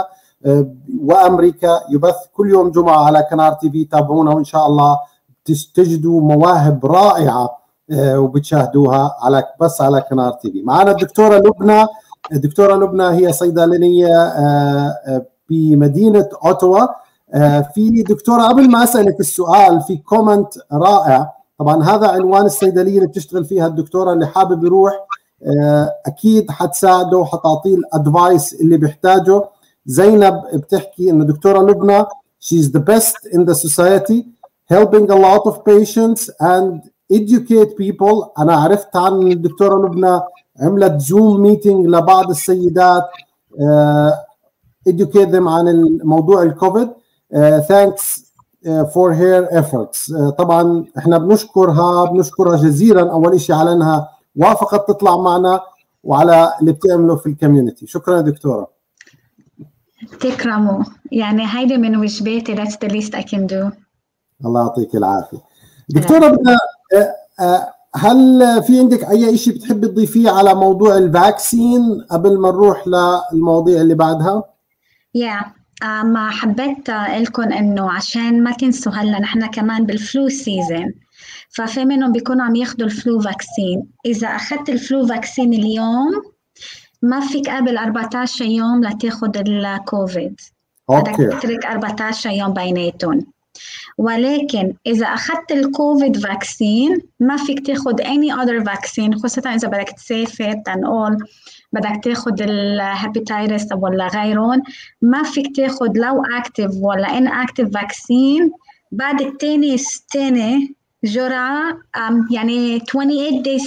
Speaker 3: وأمريكا يبث كل يوم جمعة على كنار تي في. تابعونا وإن شاء الله تجدوا مواهب رائعة وبتشاهدوها على بس على كنار تي في. معنا الدكتورة لبنى. الدكتورة لبنى هي صيدلانية بمدينة أوتوا. في دكتورة قبل ما أسألك السؤال، في كومنت رائع. طبعا هذا عنوان الصيدلية اللي بتشتغل فيها الدكتورة، اللي حابب يروح أكيد حتساعده وحتعطيه الأدفايس اللي بيحتاجه. زينب بتحكي إن دكتورة لبنى she's the best in the society helping a lot of patients and educate people. أنا عرفت عن الدكتورة لبنى عملت زوم ميتينج لبعض السيدات uh, educate them عن الموضوع الكوفيد. uh, thanks uh, for her efforts. uh, طبعا احنا بنشكرها بنشكرها جزيلا أول شيء على أنها وافقت تطلع معنا وعلى اللي بتعمله في الكوميونتي. شكرا دكتورة.
Speaker 4: تكرموا، يعني هيدي من واجباتي. that's the least I can do.
Speaker 3: الله يعطيك العافية. دكتورة بدنا هل في عندك أي شيء بتحبي تضيفيه على موضوع الفاكسين قبل ما نروح للمواضيع اللي بعدها؟
Speaker 4: يا yeah. uh, ما حبيت لكم إنه عشان ما تنسوا هلا نحن كمان بالفلو سيزن، ففي منهم بيكونوا عم ياخدوا الفلو فاكسين. إذا أخذت الفلو فاكسين اليوم ما فيك قبل أربعة عشر يوم لتاخد الكوفيد. بدك تترك أربعة عشر يوم بيناتهم. ولكن إذا أخذت الكوفيد فاكسين ما فيك تاخد any other vaccine، خاصة إذا بدك تسافر تنقل بدك تاخد الهيباتيتس ولا غيرهم، ما فيك تاخد لو active ولا inactive vaccine بعد التاني الثاني جرعة um, يعني twenty-eight days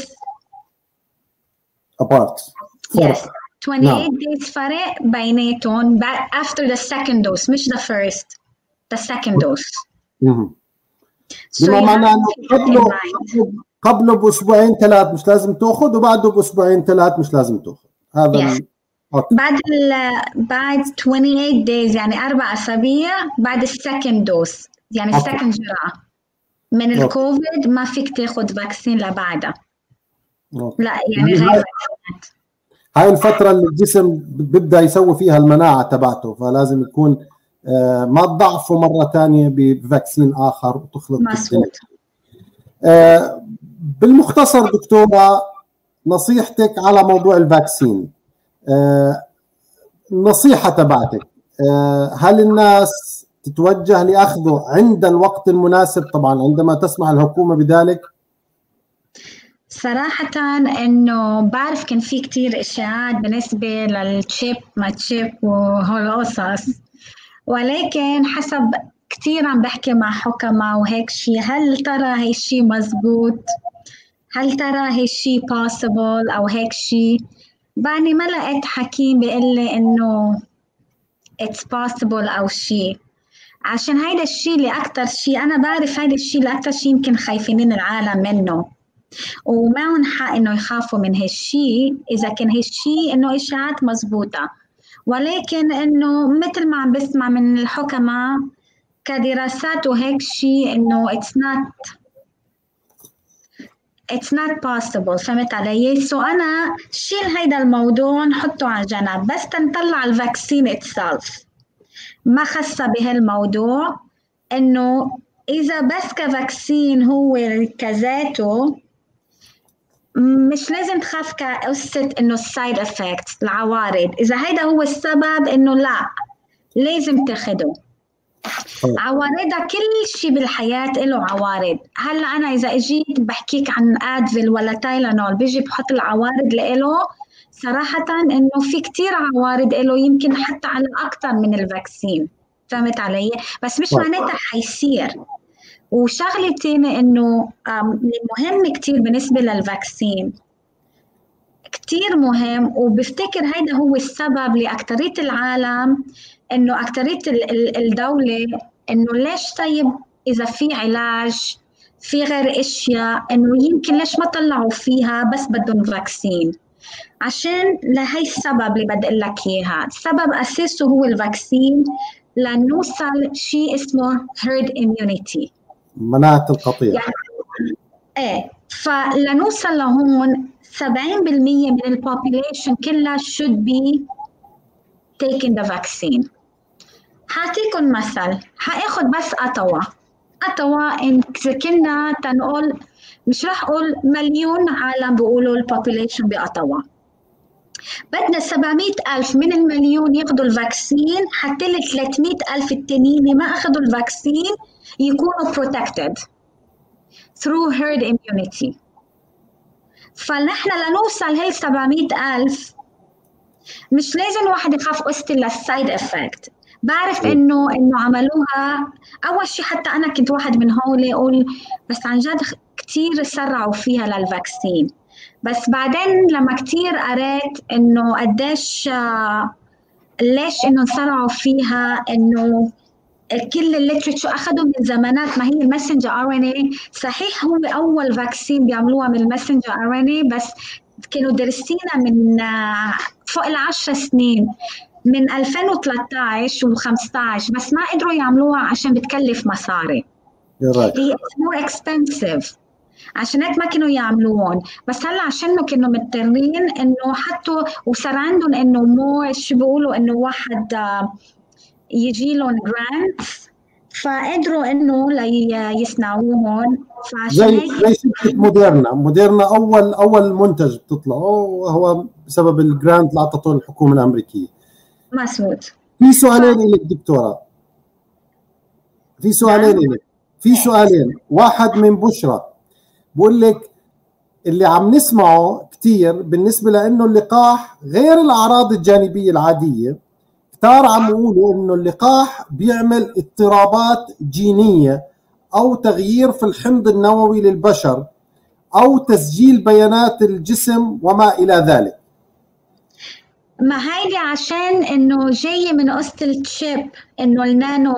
Speaker 3: apart.
Speaker 4: Yes, twenty-eight no. days فرق بيناتهم after the second dose، مش the first، the second dose.
Speaker 3: اها. so بما معناه انه قبله قبله باسبوعين ثلاث مش لازم تاخذ، وبعده باسبوعين ثلاث مش لازم تاخذ. هذا
Speaker 4: yes. بعد ال بعد twenty-eight days يعني اربع اسابيع بعد السكند دوز، يعني السكند جرعه من الكوفيد ما فيك تاخذ فاكسين لبعدها. لا يعني غير
Speaker 3: هاي الفترة اللي الجسم بيبدأ يسوي فيها المناعة تبعته، فلازم يكون آه ما تضعفه مرة ثانية بفاكسين آخر وتخلط الدنيا. آه بالمختصر دكتورة، نصيحتك على موضوع الفاكسين، آه النصيحة تبعتك، آه هل الناس تتوجه لأخذه عند الوقت المناسب طبعا عندما تسمح الحكومة بذلك؟
Speaker 4: صراحة إنه بعرف كان في كتير إشاعات بالنسبة للتشيب ما تشيب وهول القصص، ولكن حسب كتير عم بحكي مع حكماء وهيك شيء، هل ترى هي الشيء مزبوط؟ هل ترى هي الشيء possible أو هيك شيء؟ بعدني ما لقيت حكيم بيقول لي إنه it's possible أو شيء، عشان هيدا الشيء اللي أكتر شيء أنا بعرف هيدا الشيء اللي أكتر شيء يمكن خايفين العالم منه، ومعهم حق إنه يخافوا من هالشيء إذا كان هالشيء إنه إشاعات مزبوطة. ولكن إنه مثل ما عم بسمع من الحكماء كدراسات وهيك شيء إنه it's not it's not possible. فهمت علي؟ سو أنا شيل هيدا الموضوع نحطه على جنب بس تنطلع الفاكسين itself، ما خاصة بهالموضوع إنه إذا بس كفاكسين هو كذاته مش لازم تخاف كقصة إنه السايد إفكتس العوارض، إذا هيدا هو السبب إنه لا لازم تاخده. عوارضها كل شيء بالحياة له عوارض. هلا أنا إذا إجيت بحكيك عن أدفيل ولا تايلانول بيجي بحط العوارض له، صراحة إنه في كتير عوارض له يمكن حتى على أكتر من الفاكسين. فهمت علي؟ بس مش معناتها حيصير. وشغلة تاني إنه مهم كتير بالنسبة للفاكسين، كتير مهم، وبفتكر هيدا هو السبب لأكترية العالم إنه أكترية الدولة إنه ليش طيب إذا في علاج في غير أشياء إنه يمكن ليش ما طلعوا فيها بس بدهم فاكسين، عشان لهي السبب اللي بدي أقول لك إياها. السبب أساسه هو الفاكسين لنوصل شيء اسمه herd immunity،
Speaker 3: مناعة القطيع.
Speaker 4: يعني ايه، فلنوصل لهون سبعين بالمية من البوبوليشن كلها should be taking the vaccine. حاعطيكم مثل، حاخذ بس أتوا. أتوا إن كنا تنقول مش راح أقول مليون عالم بيقولوا البوبوليشن بأتوا، بدنا سبعمئة ألف من المليون ياخذوا الفاكسين حتى ال ثلاثمئة ألف التانيين ما أخذوا الفاكسين يكونوا protected through herd immunity. فنحن لنوصل هي سبعمئة ألف مش لازم واحد يخاف قصة للسايد افكت. بعرف انه انه عملوها اول شيء، حتى انا كنت واحد من هول اقول بس عن جد كثير سرعوا فيها للفاكسين، بس بعدين لما كثير قريت انه قديش ليش انه سرعوا فيها، انه كل الليترشر اخذوا من زمانات ما هي الماسنجر ار ان اي. صحيح هو اول فاكسين بيعملوها من الماسنجر ار ان اي، بس كانوا درسينها من فوق العشر سنين من ألفين وثلاثة عشر وخمسة عشر، بس ما قدروا يعملوها عشان بتكلف مصاري. هي more expensive، عشان هيك ما كانوا يعملوهم. بس هلا عشان كانوا مضطرين انه حطوا وصار عندهم انه مو شو بيقولوا انه واحد يجي لهم جرانتس، فقدروا انه يصنعوهم. فعشان
Speaker 3: زي
Speaker 4: هيك
Speaker 3: زي شركه موديرنا، موديرنا اول اول منتج بتطلع وهو بسبب الجرانت اللي اعطته الحكومه الامريكيه.
Speaker 4: مظبوط.
Speaker 3: في سؤالين لك دكتوره، في سؤالين لك في سؤالين واحد من بشرى بقول لك اللي عم نسمعه كثير بالنسبه لانه اللقاح غير الاعراض الجانبيه العاديه، كثار عم يقولوا انه اللقاح بيعمل اضطرابات جينيه او تغيير في الحمض النووي للبشر او تسجيل بيانات الجسم وما الى ذلك.
Speaker 4: ما هيدي عشان انه جايه من قصه التشيب، انه النانو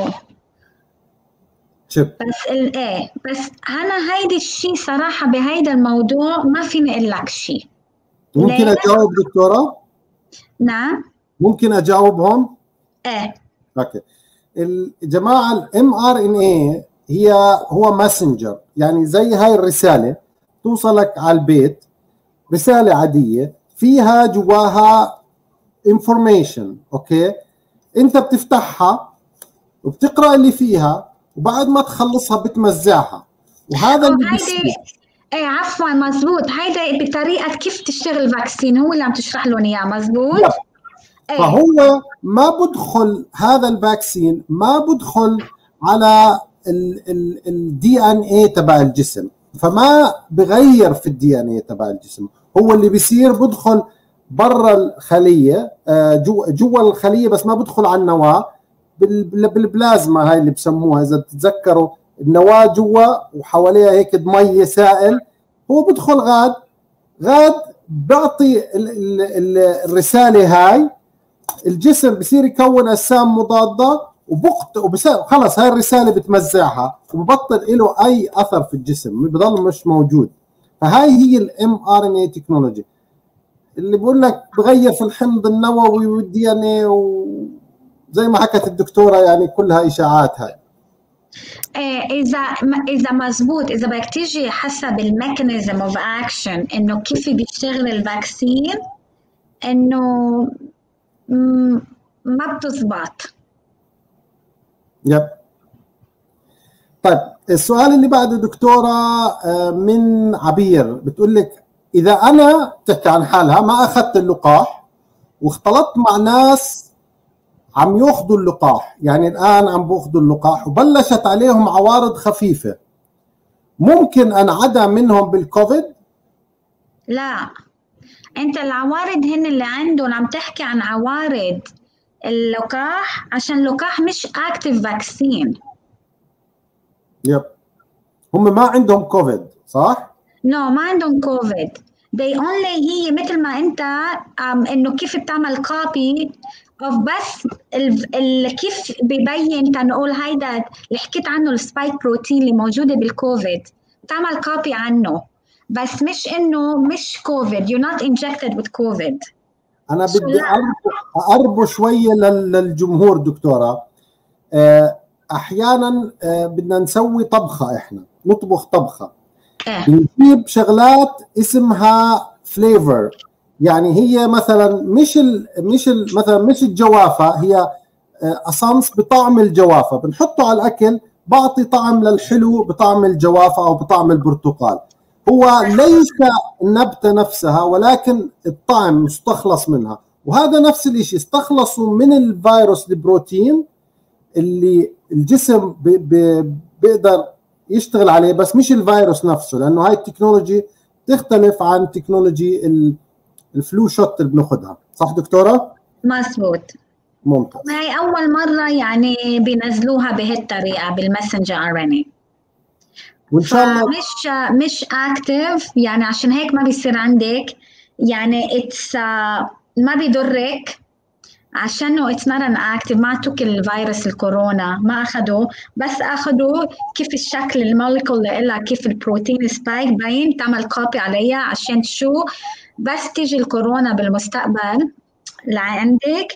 Speaker 3: شب.
Speaker 4: بس الايه بس انا هيدي الشيء صراحه بهيدا الموضوع ما فيني اقول لك شيء.
Speaker 3: ممكن اجاوب دكتوره؟
Speaker 4: نعم
Speaker 3: ممكن اجاوبهم؟
Speaker 4: ايه
Speaker 3: اوكي. الجماعه الام ار ان اي هي هو ماسنجر، يعني زي هاي الرساله توصلك على البيت، رساله عاديه فيها جواها انفورميشن. اوكي، انت بتفتحها وبتقرا اللي فيها وبعد ما تخلصها بتمزعها، وهذا اللي بيصير.
Speaker 4: ايه عفوا مزبوط، هيدا بطريقه كيف تشتغل الفاكسين هو اللي عم تشرح لهم اياه. مزبوط.
Speaker 3: ايه. فهو ما بدخل هذا الفاكسين ما بدخل على الدي ان اي تبع الجسم، فما بغير في الدي ان اي تبع الجسم. هو اللي بيصير بدخل برا الخليه، جوا جوا الخليه، بس ما بدخل على النواه بالبلازما هاي اللي بسموها. اذا تتذكروا النواه جوا وحواليها هيك مي سائل، هو بدخل غاد غاد بيعطي الرساله هاي، الجسم بصير يكون اجسام مضاده وبقت وبصير خلص هاي الرساله بتمزعها وببطل له اي اثر في الجسم، بضل مش موجود. فهاي هي الام ار ان اي تكنولوجي اللي بقول لك بغير في الحمض النووي والدي ان اي، وزي ما حكت الدكتوره يعني كلها اشاعات. هاي
Speaker 4: اذا اذا مزبوط، اذا بدك تيجي حسب الميكانيزم اوف اكشن انه كيف بيشتغل الفاكسين، انه ما بتزبط.
Speaker 3: يب. طيب السؤال اللي بعده دكتوره من عبير بتقول لك اذا انا بتحكي عن حالها ما اخذت اللقاح واختلطت مع ناس عم ياخذوا اللقاح، يعني الان عم باخذوا اللقاح وبلشت عليهم عوارض خفيفه، ممكن انعدى منهم بالكوفيد؟
Speaker 4: لا، انت العوارض هن اللي عندهم، عم تحكي عن عوارض اللقاح عشان اللقاح مش اكتيف فاكسين.
Speaker 3: يب. هم ما عندهم كوفيد صح؟
Speaker 4: نو no, ما عندهم كوفيد. they only هي مثل ما انت um, انه كيف بتعمل كوبي اوف بس ال, ال كيف ببين تنقول هيدا اللي حكيت عنه السبايك بروتين اللي موجوده بالكوفيد، بتعمل كوبي عنه، بس مش انه مش كوفيد. you're not injected with COVID.
Speaker 3: انا بدي اقربه شويه للجمهور دكتوره. احيانا بدنا نسوي طبخه، احنا نطبخ طبخه بنجيب شغلات اسمها فليفر، يعني هي مثلا مش ال مش ال مثلا مش الجوافه، هي أصنص بطعم الجوافة، بنحطه على الأكل بعطي طعم للحلو بطعم الجوافة أو بطعم البرتقال. هو ليس النبتة نفسها ولكن الطعم مستخلص منها، وهذا نفس الشيء استخلصوا من الفيروس البروتين اللي الجسم بي بي بيقدر يشتغل عليه، بس مش الفيروس نفسه، لأنه هاي التكنولوجي تختلف عن تكنولوجي الفلو شوت اللي بناخدها. صح دكتورة؟
Speaker 4: مظبوط.
Speaker 3: ممتاز.
Speaker 4: هاي أول مرة يعني بينزلوها بهالطريقة بالماسنجر ار ان اي،
Speaker 3: وإن شاء الله
Speaker 4: مش مش اكتف، يعني عشان هيك ما بيصير عندك يعني اتس ما بيضرك، عشانه اتس نوت ان اكتف. ما اعطوك الفيروس الكورونا، ما اخذوه، بس اخذوا كيف الشكل المولكول لها، كيف البروتين سبايك باين، تعمل كوبي عليها عشان شو بس تيجي الكورونا بالمستقبل لعندك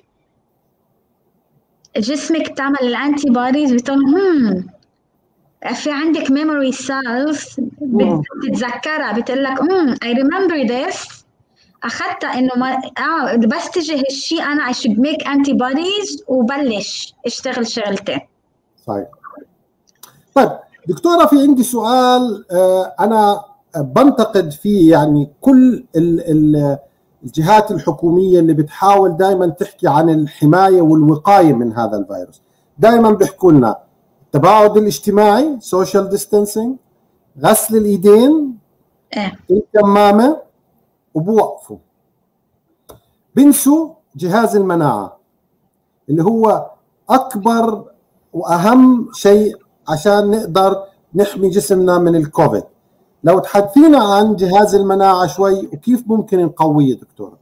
Speaker 4: جسمك تعمل الانتي بوديز، بتقول هم في عندك memory cells بتتذكرها، بتقول لك امم I remember this، اخذتها انه ما اه بس تجي هالشيء انا I should make antibodies وبلش اشتغل شغلتي.
Speaker 3: صحيح. طيب دكتورة، في عندي سؤال آه انا بنتقد فيه يعني كل ال ال الجهات الحكومية اللي بتحاول دائما تحكي عن الحماية والوقاية من هذا الفيروس. دائما بيحكوا لنا التباعد الاجتماعي social distancing، غسل الايدين،
Speaker 4: ايه
Speaker 3: الكمامة، وبوقفوا بنسوا جهاز المناعة اللي هو أكبر وأهم شيء عشان نقدر نحمي جسمنا من الكوفيد. لو تحدثينا عن جهاز المناعة شوي وكيف ممكن نقويه دكتورة.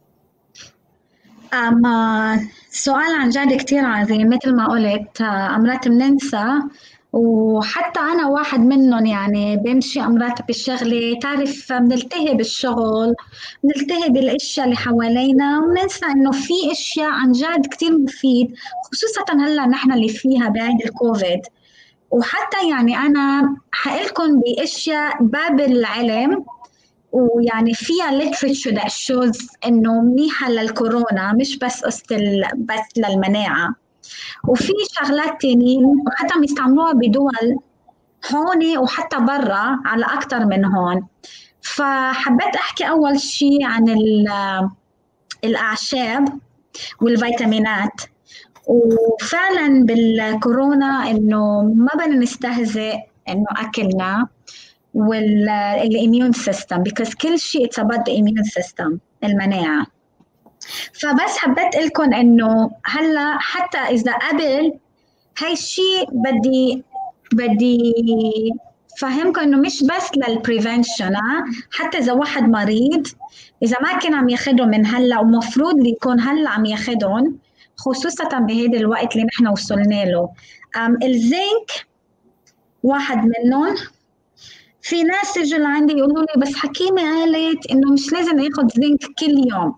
Speaker 4: أما سؤال عن جد كتير عظيم، مثل ما قلت أمرات بننسى، وحتى أنا واحد منهم. يعني بمشي أمرات بالشغلة، تعرف بنلتهي بالشغل، بنلتهي بالأشياء اللي حوالينا، وننسى إنه في أشياء عن جد كتير مفيد، خصوصا هلا نحن اللي فيها بعد الكوفيد. وحتى يعني أنا حقلكم بأشياء باب العلم، ويعني فيها literature that shows إنه منيحة للكورونا، مش بس قصة بس للمناعة. وفي شغلات تانيين وحتى عم يستعملوها بدول هون وحتى برا على أكتر من هون. فحبيت أحكي أول شيء عن الأعشاب والفيتامينات. وفعلا بالكورونا إنه ما بدنا نستهزئ إنه أكلنا والإيميون سيستم، because كل شيء it's about the immune system، المناعة. فبس حبيت لكم إنه هلا حتى إذا قبل هاي الشيء بدي بدي فهمكم إنه مش بس للبريفنشن، حتى إذا واحد مريض إذا ما كان عم ياخدهم من هلا، ومفروض يكون هلا عم ياخدهم، خصوصا بهذا الوقت اللي نحن وصلنا له. الزنك واحد منهم. في ناس يجوا لعندي يقولوا لي بس حكيمة قالت إنه مش لازم ياخد زنك كل يوم.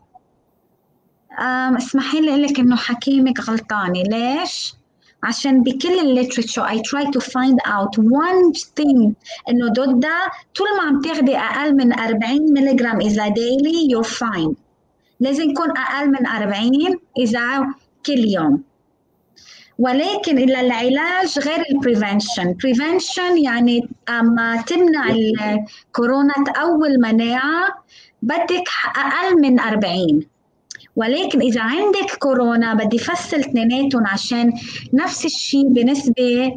Speaker 4: اسمحي لي أقول لك إنه حكيمك غلطانة. ليش؟ عشان بكل الليترشر I try to find out one thing إنه ضدها. طول ما عم تاخدي أقل من أربعين ملغرام إذا daily you're fine. لازم يكون أقل من أربعين إذا كل يوم. ولكن إلا العلاج غير البريفنشن. بريفنشن يعني أما تمنع الكورونا تقوي المناعة بدك أقل من أربعين. ولكن إذا عندك كورونا بدي فصل اثنيناتهم، عشان نفس الشيء بالنسبة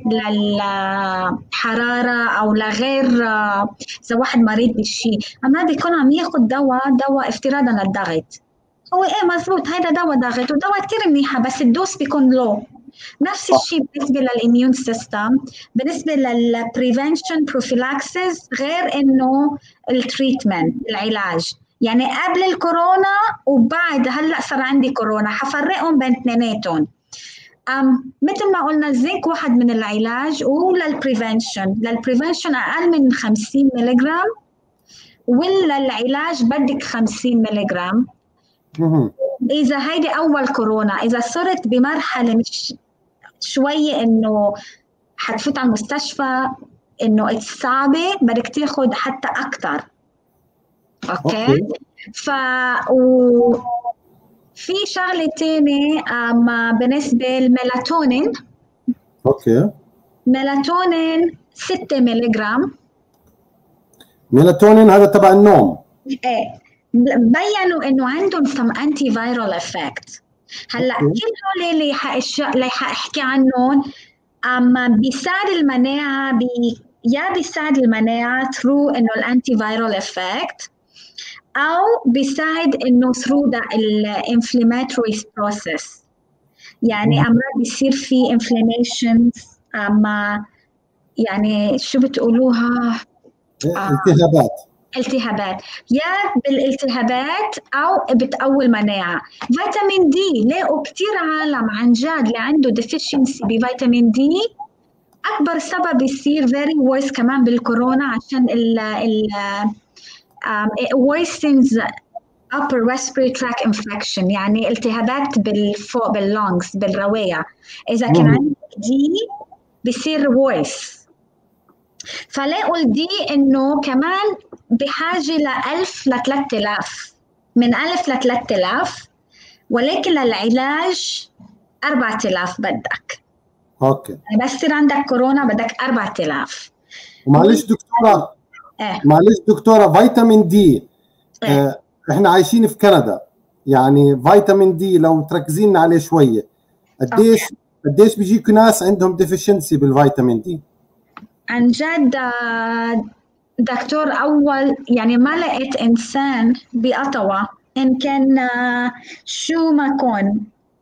Speaker 4: للحرارة أو لغير إذا واحد مريض بالشيء. أما بيكون عم ياخد دواء دواء افتراضا للضغط، هو إيه مزبوط هيدا دواء ضغط ودواء كتير منيحة، بس الدوس بيكون لو. نفس الشيء بالنسبة للإميون سيستم، بالنسبة للبريفنشن بروفيلاكسيس غير إنه التريتمنت العلاج. يعني قبل الكورونا وبعد هلأ صار عندي كورونا حفرقهم بين اثنيناتهم. أم مثل ما قلنا الزنك واحد من العلاج، وللبريفنشن للبريفنشن أقل من خمسين ملغرام، ولا العلاج بدك خمسين ملغرام. إذا هيدي أول كورونا، إذا صرت بمرحلة مش شوية إنه حتفوت على المستشفى إنه صعبة بدك تاخد حتى أكتر. أوكي. ف و... في شغلة تانية بالنسبة للميلاتونين.
Speaker 3: اوكي.
Speaker 4: ميلاتونين ستة ملغرام.
Speaker 3: ميلاتونين هذا تبع النوم.
Speaker 4: ايه بينوا انه عندهم some anti viral effect. هلا كل هول اللي اللي حاحكي عنهم اما بيساعد المناعة بي يا بيساعد المناعة through انه الانتي فايرال effect او بيساعد انه through the inflammatory process. يعني امراض بيصير في inflammations اما يعني شو بتقولوها
Speaker 3: التهابات.
Speaker 4: التهابات يا بالالتهابات او بتقوي المناعه. فيتامين دي لقوا كثير عالم عن جد اللي عنده deficiency بفيتامين دي اكبر سبب يصير very worse كمان بالكورونا عشان ال ال worsens upper respiratory tract infection يعني التهابات بالفوق باللونجز بالرواية. اذا كان عندك دي بيصير worse. فلاقوا الدي انه كمان بحاجه ل ألف ل ثلاثة آلاف من ألف ل ثلاثة آلاف ولكن للعلاج أربعة آلاف بدك.
Speaker 3: اوكي.
Speaker 4: يعني بس يصير عندك كورونا بدك أربعة آلاف.
Speaker 3: معلش دكتوره
Speaker 4: ايه
Speaker 3: معلش دكتوره فيتامين دي
Speaker 4: إيه؟
Speaker 3: آه احنا عايشين في كندا يعني فيتامين دي لو تركزين عليه شويه قديش قديش بيجيكوا ناس عندهم ديفيشنسي بالفيتامين دي؟
Speaker 4: عن جد دكتور أول يعني ما لقيت إنسان بأطوى إن كان شو ما كون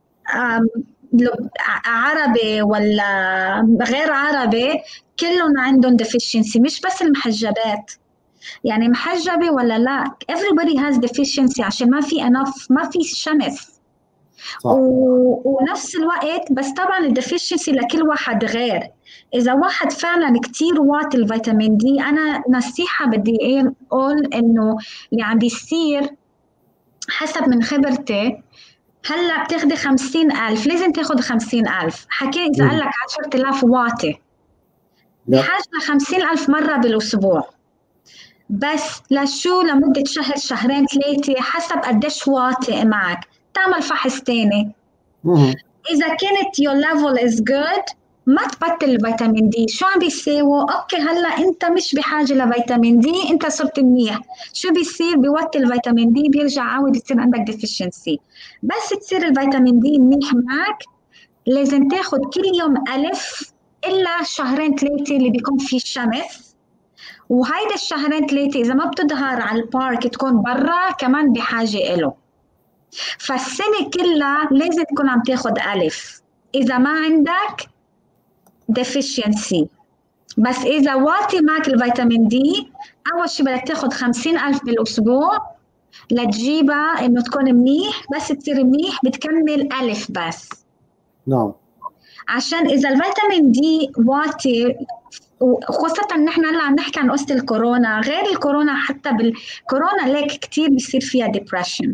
Speaker 4: عربي ولا غير عربي كلهم عندهم deficiency. مش بس المحجبات يعني محجبة ولا لا everybody has deficiency عشان ما في enough ما في شمس.
Speaker 3: صح.
Speaker 4: و... ونفس الوقت بس طبعا الديفيشنسي لكل واحد غير. إذا واحد فعلا كتير واطي الفيتامين دي أنا نصيحة بدي أقول إنه اللي عم بيصير حسب من خبرتي هلا بتاخدي خمسين ألف لازم تاخد خمسين ألف. حكي إذا قال لك عشرة آلاف واطي بحاجة لخمسين ألف مرة بالأسبوع بس لشو لمدة شهر شهرين ثلاثة حسب قديش واطي معك. تعمل فحص تاني. إذا كانت your level is good ما تبطل الفيتامين دي. شو عم بيساووا؟ أوكي هلا أنت مش بحاجة لفيتامين دي أنت صرت منيح. شو بيصير؟ بيوطي الفيتامين دي بيرجع عاود يصير عندك deficiency. بس تصير الفيتامين دي منيح معك لازم تاخد كل يوم ألف إلا شهرين ثلاثة اللي بيكون فيه شمس. وهيدا الشهرين ثلاثة إذا ما بتظهر على البارك تكون برا كمان بحاجة إله. فالسنة كلها لازم تكون عم تاخد ألف إذا ما عندك deficiency. بس إذا واطي معك الفيتامين دي أول شي بدك تاخد خمسين ألف بالأسبوع لتجيبها إنه تكون منيح. بس تصير منيح بتكمل ألف بس.
Speaker 3: نعم.
Speaker 4: عشان إذا الفيتامين دي واطي وخاصة نحن هلا عم نحكي عن قصة الكورونا غير الكورونا حتى بالكورونا ليك كتير بيصير فيها depression.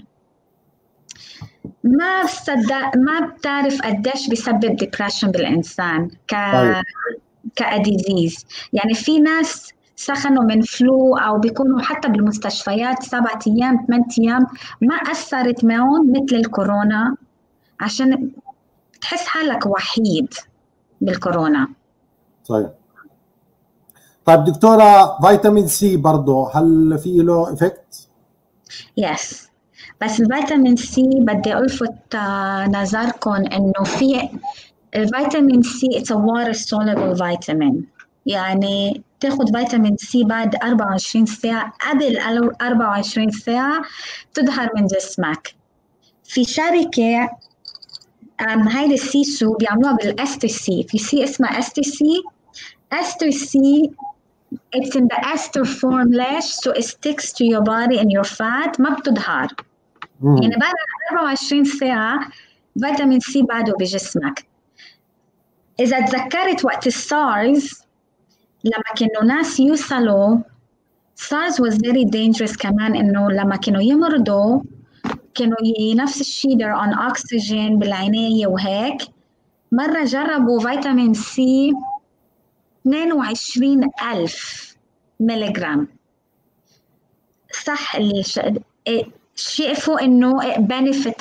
Speaker 4: ما بصدق ما بتعرف قديش بيسبب depression بالإنسان ك كديزيز. يعني في ناس سخنوا من فلو أو بيكونوا حتى بالمستشفيات سبعة أيام ثمانية أيام ما أثرت معهم مثل الكورونا عشان تحس حالك وحيد بالكورونا.
Speaker 3: طيب طيب دكتورة فيتامين سي برضه هل في له إفكت؟
Speaker 4: يس بس الفيتامين سي بدي ألفت نظركم إنه في الفيتامين سي it's a water soluble vitamin. يعني تاخد فيتامين سي بعد أربعة وعشرين ساعة قبل أربعة وعشرين ساعة تظهر من جسمك. في شركة هيدي السيسو بيعملوها بالاستر سي. في سي اسمها استر سي. استر سي it's in the ester form ليش so it sticks to your body and your fat ما بتظهر. يعني بعد أربعة وعشرين ساعة فيتامين سي بعده بجسمك. إذا تذكرت وقت السارز لما كانوا ناس يوصلوا SARS was very dangerous كمان إنه لما كانوا يمرضوا كانوا نفس الشيء they're on oxygen بالعناية وهيك. مرة جربوا فيتامين سي اثنين وعشرين ألف ملغرام صح اللي شافوا إنه it benefited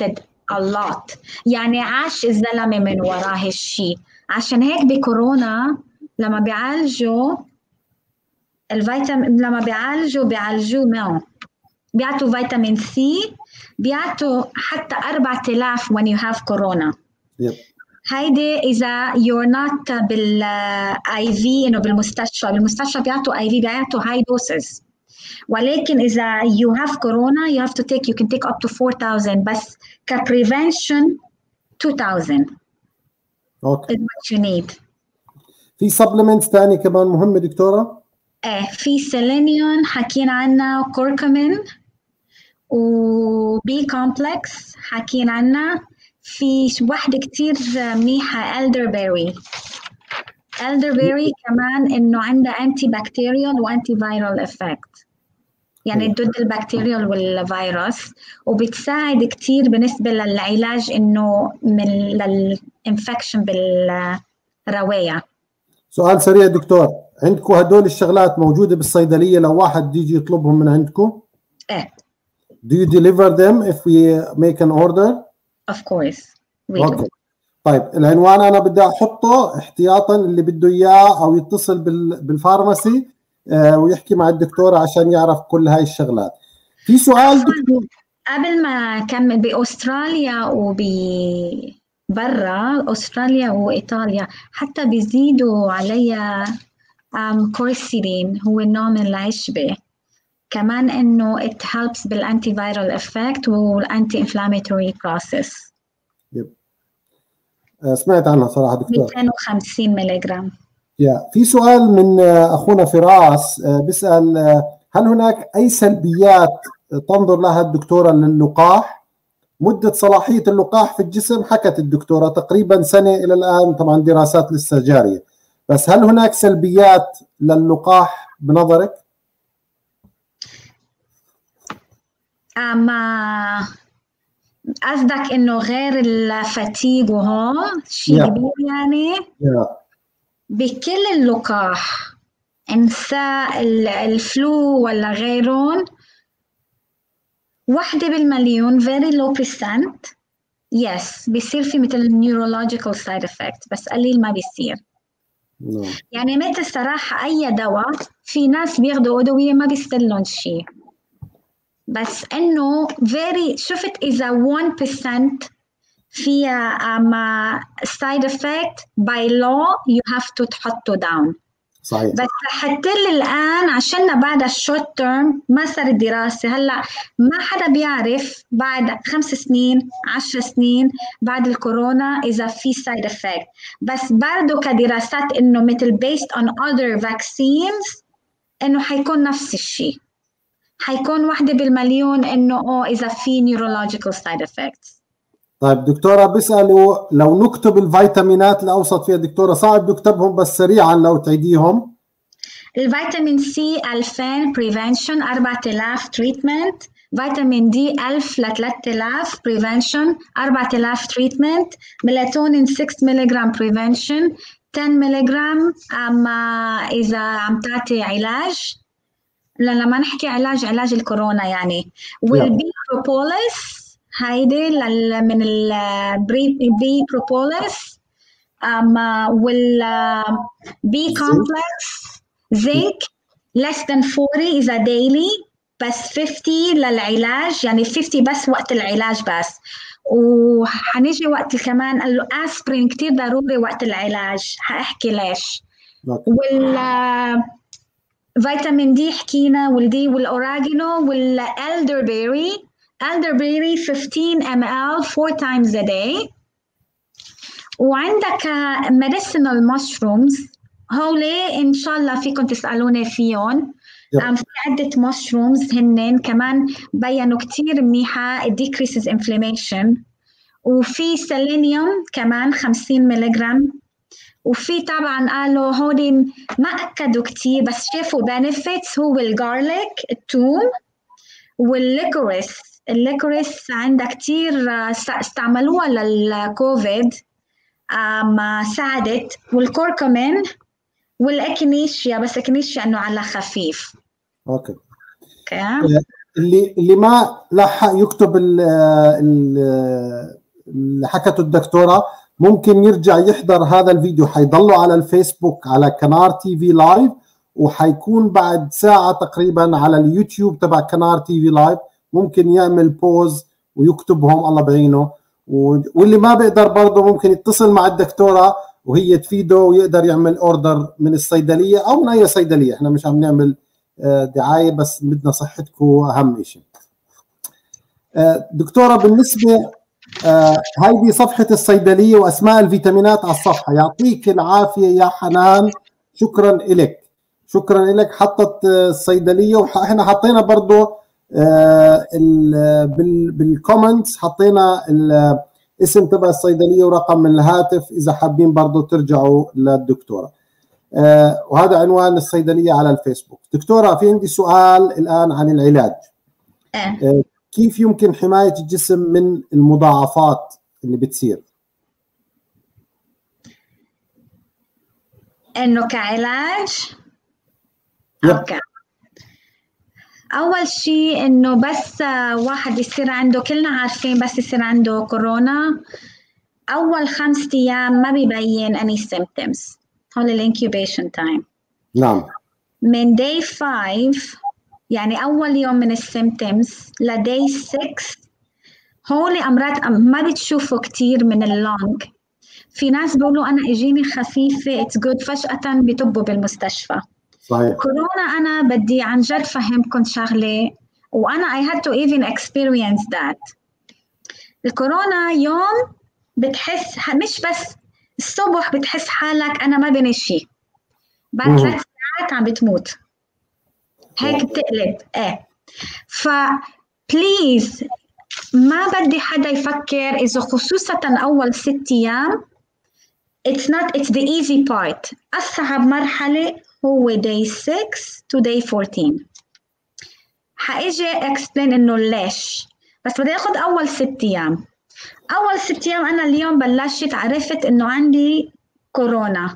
Speaker 4: a lot. يعني عاش الزلمة من وراء هالشي. عشان هيك بكورونا لما بيعالجوا الفيتامين، لما بيعالجوا بيعالجوا معه بيعطوا فيتامين سي، بيعطوا حتى أربعة آلاف when you have corona.
Speaker 3: Yep.
Speaker 4: هيدي إذا you're not بالاي في إنه بالمستشفى، بالمستشفى بيعطوا اي في، بيعطوا high doses. ولكن إذا you have corona you have to take you can take up to four thousand بس كprevention two thousand.
Speaker 3: اوكي.
Speaker 4: is what you need.
Speaker 3: في supplements تاني كمان مهمة دكتورة؟
Speaker 4: ايه في سيلينيوم حكينا عنها، كوركومين وبي كومبلكس حكينا عنها. في وحدة كتير منيحة elderberry. elderberry كمان إنه عندها anti bacterial و anti viral effect، يعني ضد البكتيريا والفيروس، وبتساعد كتير بالنسبة للعلاج إنه من للإنفكشن بالرواية.
Speaker 3: سؤال سريع دكتور، عندكم هدول الشغلات موجودة بالصيدلية لو واحد يجي يطلبهم من عندكم؟
Speaker 4: إيه.
Speaker 3: Do you deliver them if we make an order?
Speaker 4: Of course. We
Speaker 3: okay.
Speaker 4: do.
Speaker 3: طيب العنوان أنا بدي أحطه احتياطا اللي بده إياه أو يتصل بالفارماسي آه ويحكي مع الدكتورة عشان يعرف كل هاي الشغلات. في سؤال دكتور
Speaker 4: قبل ما أكمل، بأستراليا وبرا أستراليا وإيطاليا حتى بيزيدوا عليها كورسيلين، هو نوع من العشبة كمان، إنه it helps بالانتي فيرال effect والانتي inflammatory process.
Speaker 3: يب. سمعت عنها صراحة دكتور.
Speaker 4: مئتين وخمسين ملغ.
Speaker 3: يا في سؤال من أخونا فراس بيسأل هل هناك أي سلبيات تنظر لها الدكتورة للقاح؟ مدة صلاحية اللقاح في الجسم حكت الدكتورة تقريبا سنة إلى الآن، طبعا دراسات لسه جارية، بس هل هناك سلبيات للقاح بنظرك؟
Speaker 4: أما قصدك إنه غير الفتيج وهو شيء كبير يعني؟
Speaker 3: yeah.
Speaker 4: بكل اللقاح انسى الفلو ولا غيرهم، واحدة بالمليون very low percent yes بيصير في مثل neurological side effect، بس قليل ما بيصير.
Speaker 3: no.
Speaker 4: يعني مثل صراحة أي دواء في ناس بياخدوا أدوية ما بيستلون شيء، بس إنه very شفت إذا one percent فيها um, side effect by law you have to تحطه down.
Speaker 3: صحيح.
Speaker 4: بس حتى الآن عشان بعد الشورت تيرم ما صارت دراسة، هلا ما حدا بيعرف بعد خمس سنين عشر سنين بعد الكورونا إذا في side effect، بس برضو كدراسات إنه مثل based on other vaccines إنه حيكون نفس الشيء، حيكون واحدة بالمليون إنه أو إذا في neurological side effects.
Speaker 3: طيب دكتورة بيسألوا لو نكتب الفيتامينات اللي أوصت فيها دكتورة، صعب نكتبهم بس سريعا لو تعيديهم.
Speaker 4: الفيتامين سي ألفين prevention أربعة آلاف treatment، فيتامين دي ألف ل ثلاثة آلاف prevention أربعة آلاف treatment، ميلاتونين ستة ملغ prevention عشرة ملغ أما إذا عم تعطي علاج، لما نحكي علاج علاج الكورونا يعني، والبي بروبوليس هيدي من البري بي بروبوليس أما والبي كومبلكس زنك less than forty إذا daily بس fifty للعلاج، يعني fifty بس وقت العلاج بس، وحنيجي وقت كمان قال له أسبرين كتير ضروري وقت العلاج، حأحكي ليش. وال فيتامين دي حكينا، والدي والأوراجينو والألدربيري elderberry fifteen milliliters four times a day. وعندك medicinal mushrooms هولي إن شاء الله فيكم تسألوني فيهم. yep. في عدة mushrooms هنن كمان بيّنوا كتير منيحة it decreases inflammation، وفي selenium كمان خمسين ملغ، وفي طبعا قالوا هولي ما أكدوا كتير بس شافوا benefits هو الجارليك الثوم والليكوريس. الليكوريس عندها كتير استعملوها للكوفيد ما ساعدت، والكوركومين والأكنيشيا، بس أكنيشيا إنه على خفيف.
Speaker 3: أوكي.
Speaker 4: أوكي.
Speaker 3: اللي اللي ما لحق يكتب ال ال اللي حكته الدكتورة ممكن يرجع يحضر هذا الفيديو، حيضله على الفيسبوك على كنار تي في لايف، وحيكون بعد ساعة تقريبا على اليوتيوب تبع كنار تي في لايف، ممكن يعمل بوز ويكتبهم الله بعينه. واللي ما بيقدر برضه ممكن يتصل مع الدكتورة وهي تفيده ويقدر يعمل اوردر من الصيدلية او من اي صيدلية. احنا مش عم نعمل دعاية، بس بدنا صحتكم اهم شيء. دكتورة بالنسبة هيدي صفحة الصيدلية واسماء الفيتامينات على الصفحة، يعطيك العافية يا حنان، شكرا لك شكرا لك. حطت الصيدلية واحنا حطينا برضه بالكومنتس، حطينا الاسم تبع الصيدلية ورقم من الهاتف إذا حابين برضو ترجعوا للدكتورة. وهذا عنوان الصيدلية على الفيسبوك. دكتورة في عندي سؤال الآن عن العلاج. أه. كيف يمكن حماية الجسم من المضاعفات اللي بتصير؟
Speaker 4: إنه كعلاج؟ أوكي. أول شيء إنه بس واحد يصير عنده، كلنا عارفين بس يصير عنده كورونا أول خمسة أيام ما بيبين any symptoms، هول ال incubation time.
Speaker 3: نعم.
Speaker 4: من day five يعني أول يوم من السيمتومز ل day six هول أمراض ما بتشوفوا كتير من اللونج. في ناس بيقولوا أنا إجيني خفيفة it's good، فجأة بيطبوا بالمستشفى.
Speaker 3: صحيح.
Speaker 4: كورونا أنا بدي عن جد فهمكم شغلة، وأنا I had to even experience that. الكورونا يوم بتحس مش بس الصبح بتحس حالك أنا ما بين شيء، بعد ثلاث ساعات عم بتموت هيك بتقلب. إيه ف please ما بدي حدا يفكر إذا خصوصاً أول ست أيام it's not it's the easy part. أصعب مرحلة هو day six to day fourteen. حاجي explain إنه ليش، بس بدي أخذ أول ست أيام. أول ست أيام أنا اليوم بلشت عرفت إنه عندي كورونا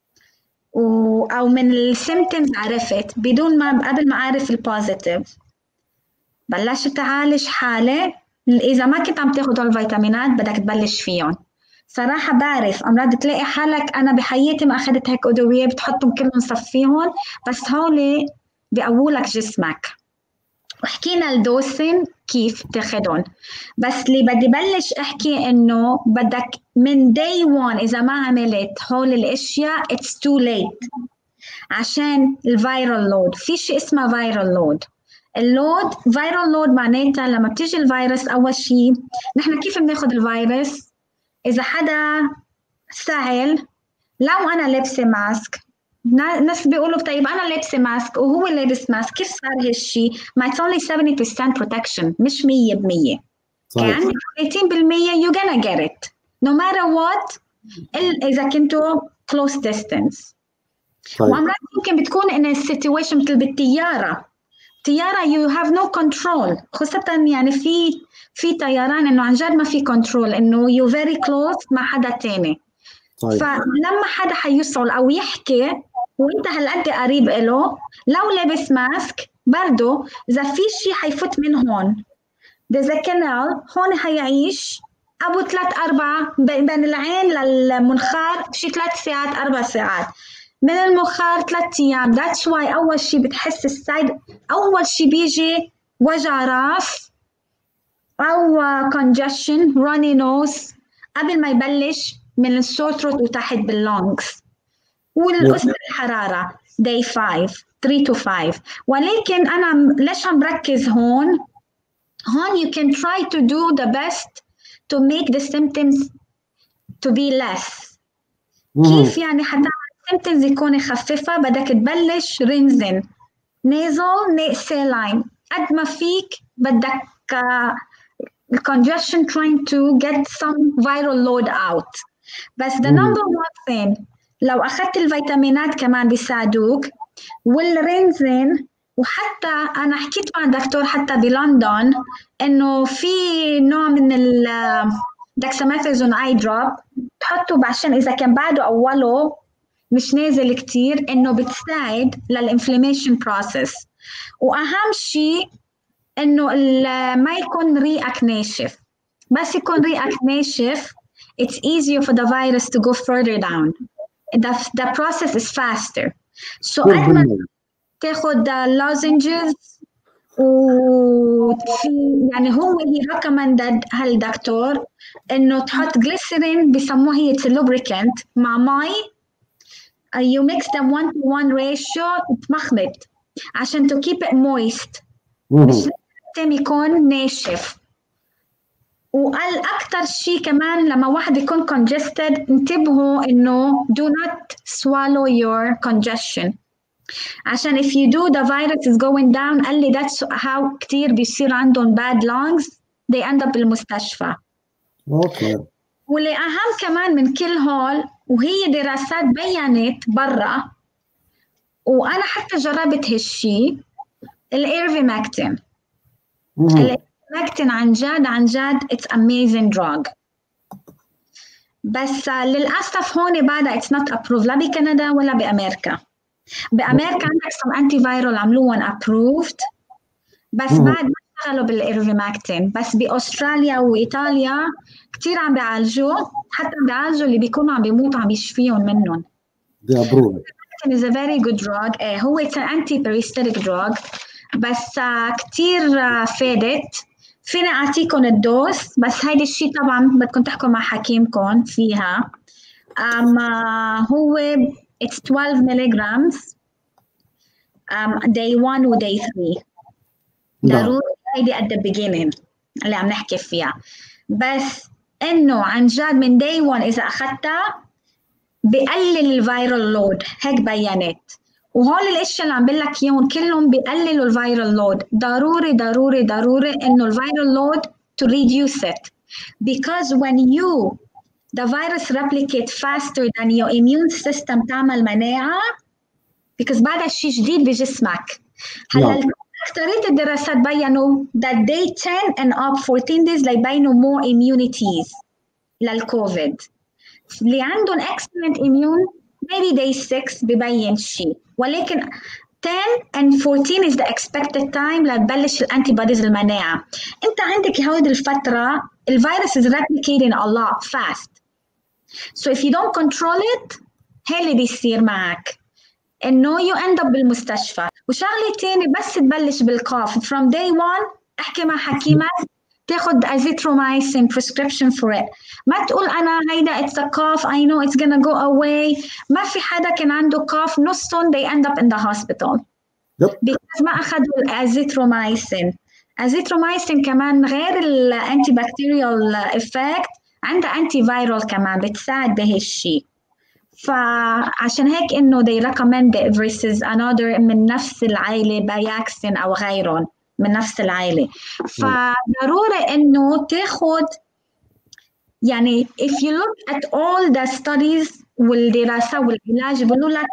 Speaker 4: و أو من السيمتومز عرفت بدون ما قبل ما أعرف البوزيتيف. بلشت أعالج حالي. إذا ما كنت عم تاخد الفيتامينات بدك تبلش فيهم. صراحة بعرف أمراض تلاقي حالك أنا بحياتي ما أخذت هيك أدوية بتحطهم كلهم صفيهم، بس هولي بيقوولك جسمك. وحكينا الدوسين كيف تاخدهم، بس اللي بدي بلش أحكي إنه بدك من day one إذا ما عملت هول الأشياء it's too late. عشان الفيرال لود، في شيء اسمه فيرال لود. اللود فيرال لود معناتها لما بتيجي الفيروس أول شيء نحن كيف بناخد الفيروس؟ إذا حدا سهل، لو أنا لابسة ماسك، ناس بيقولوا طيب أنا لابسة ماسك وهو لابس ماسك كيف صار هالشي؟ ما it's only seventy percent protection مش مية بالمية. كان eighteen بالمية you gonna get it no matter what إذا كنتوا close distance. وأمراض ممكن بتكون in a situation مثل بالطيارة. طيارة you have no control، خاصة يعني في في طيران إنه عن جد ما في كنترول، إنه you very close مع حدا تاني. طيب. فلما حدا حيوصل أو يحكي وأنت هالقد قريب إله لو لابس ماسك برضو إذا في شيء حيفوت من هون the canal هون حيعيش أبو ثلاث أربعة بين العين للمنخار شي ثلاث ساعات أربع ساعات، من المنخار ثلاث أيام. that's why أول شيء بتحس السايد أول شيء بيجي وجع راس أو congestion runny nose قبل ما يبلش من السور ثروت وتحت باللونجز. والقصة الحرارة day five three to five. ولكن أنا ليش عم بركز هون؟ هون you can try to do the best to make the symptoms to be less. كيف يعني حتى symptoms يكون خفيفة؟ بدك تبلش رينزين nasal saline قد ما فيك بدك uh, congestion trying to get some viral load out. بس the number one thing لو أخذت الفيتامينات كمان بيساعدوك والرينزين. وحتى أنا حكيت مع الدكتور حتى بلندن إنه في نوع من ال dexamethasone eye drop تحطه عشان إذا كان بعده أوله مش نازل كتير إنه بتساعد للإنفلاميشن process. وأهم شيء إنه ما يكون ريقك ناشف. بس يكون ريقك ناشف it's easier for the virus to go further down. The, the process is faster. So قد ما تاخد lozenges وفي يعني هو هي recommended هالدكتور إنه تحط glycerin بسموه هي lubricant مع مي. Uh, you mix them one to one ratio تمخلط عشان to keep it moist. مش لازم يكون ناشف. وقال أكتر شيء كمان لما واحد يكون congested انتبهوا إنه do not swallow your congestion عشان if you do the virus is going down قال لي that's how كتير بيصير عندهم bad lungs they end up بالمستشفى.
Speaker 3: أوكي.
Speaker 4: واللي أهم كمان من كل هول وهي دراسات بيّنت برا وأنا حتى جربت هالشي الإيرفيماكتين. الإيرفيماكتين عن جد عن جد it's amazing drug. بس للأسف هون بعدها it's not approved لا بكندا ولا بأمريكا. بأمريكا عندك some antiviral عملوهم approved بس بعد ما اشتغلوا بالإيرفيماكتين. بس بأستراليا وإيطاليا كتير عم بيعالجوا حتى عم بيعالجوا اللي بيكونوا عم بيموتوا عم بيشفيهم منهم. It is a very good drug. uh, هو it's an anti-parasitic drug بس uh, كتير uh, فادت. فينا أعطيكم الدوز بس هيدا الشيء طبعا بدكم تحكوا مع حكيمكم فيها. um, uh, هو it's twelve milligrams um, day one و day three. ضروري هيدي at the beginning اللي عم نحكي فيها. بس إنه عن جد من day one إذا أخذتها بقلل الفيرال لود هيك بيانات. وهول الاشياء اللي عم بقول لك اياهم كلهم بقللوا الفيرال لود. ضروري ضروري ضروري انه الفيرال لود to reduce it because when you the virus replicate faster than your immune system تعمل مناعة because بعد شيء جديد بجسمك. هلا أكثرية الدراسات بيّنوا that day ten and up fourteen days ليبينوا more immunities للكوفيد. اللي عندهم excellent immune maybe day six ببين شيء ولكن ten and fourteen is the expected time لتبلش الانتيبوديز المناعة. انت عندك هودي الفترة الفيروس is replicating a lot fast so if you don't control it هي اللي بيصير معك انه you end up بالمستشفى. وشغلة تاني بس تبلش بالقاف from day one احكي مع حكيمك تاخد azithromycin prescription for it. ما تقول أنا هيدا it's a cough I know it's gonna go away. ما في حدا كان عنده cough نصهم they end up in the hospital yep. because ما أخذوا الازيثرومايسين. azithromycin كمان غير ال antibacterial effect عندها antiviral كمان بتساعد بهالشي. فعشان هيك إنه they recommend it versus another من نفس العائلة باياكسين أو غيرهم من نفس العائلة. فضروري إنه تاخد يعني if you look at all the studies والدراسة والعلاج بيقولوا لك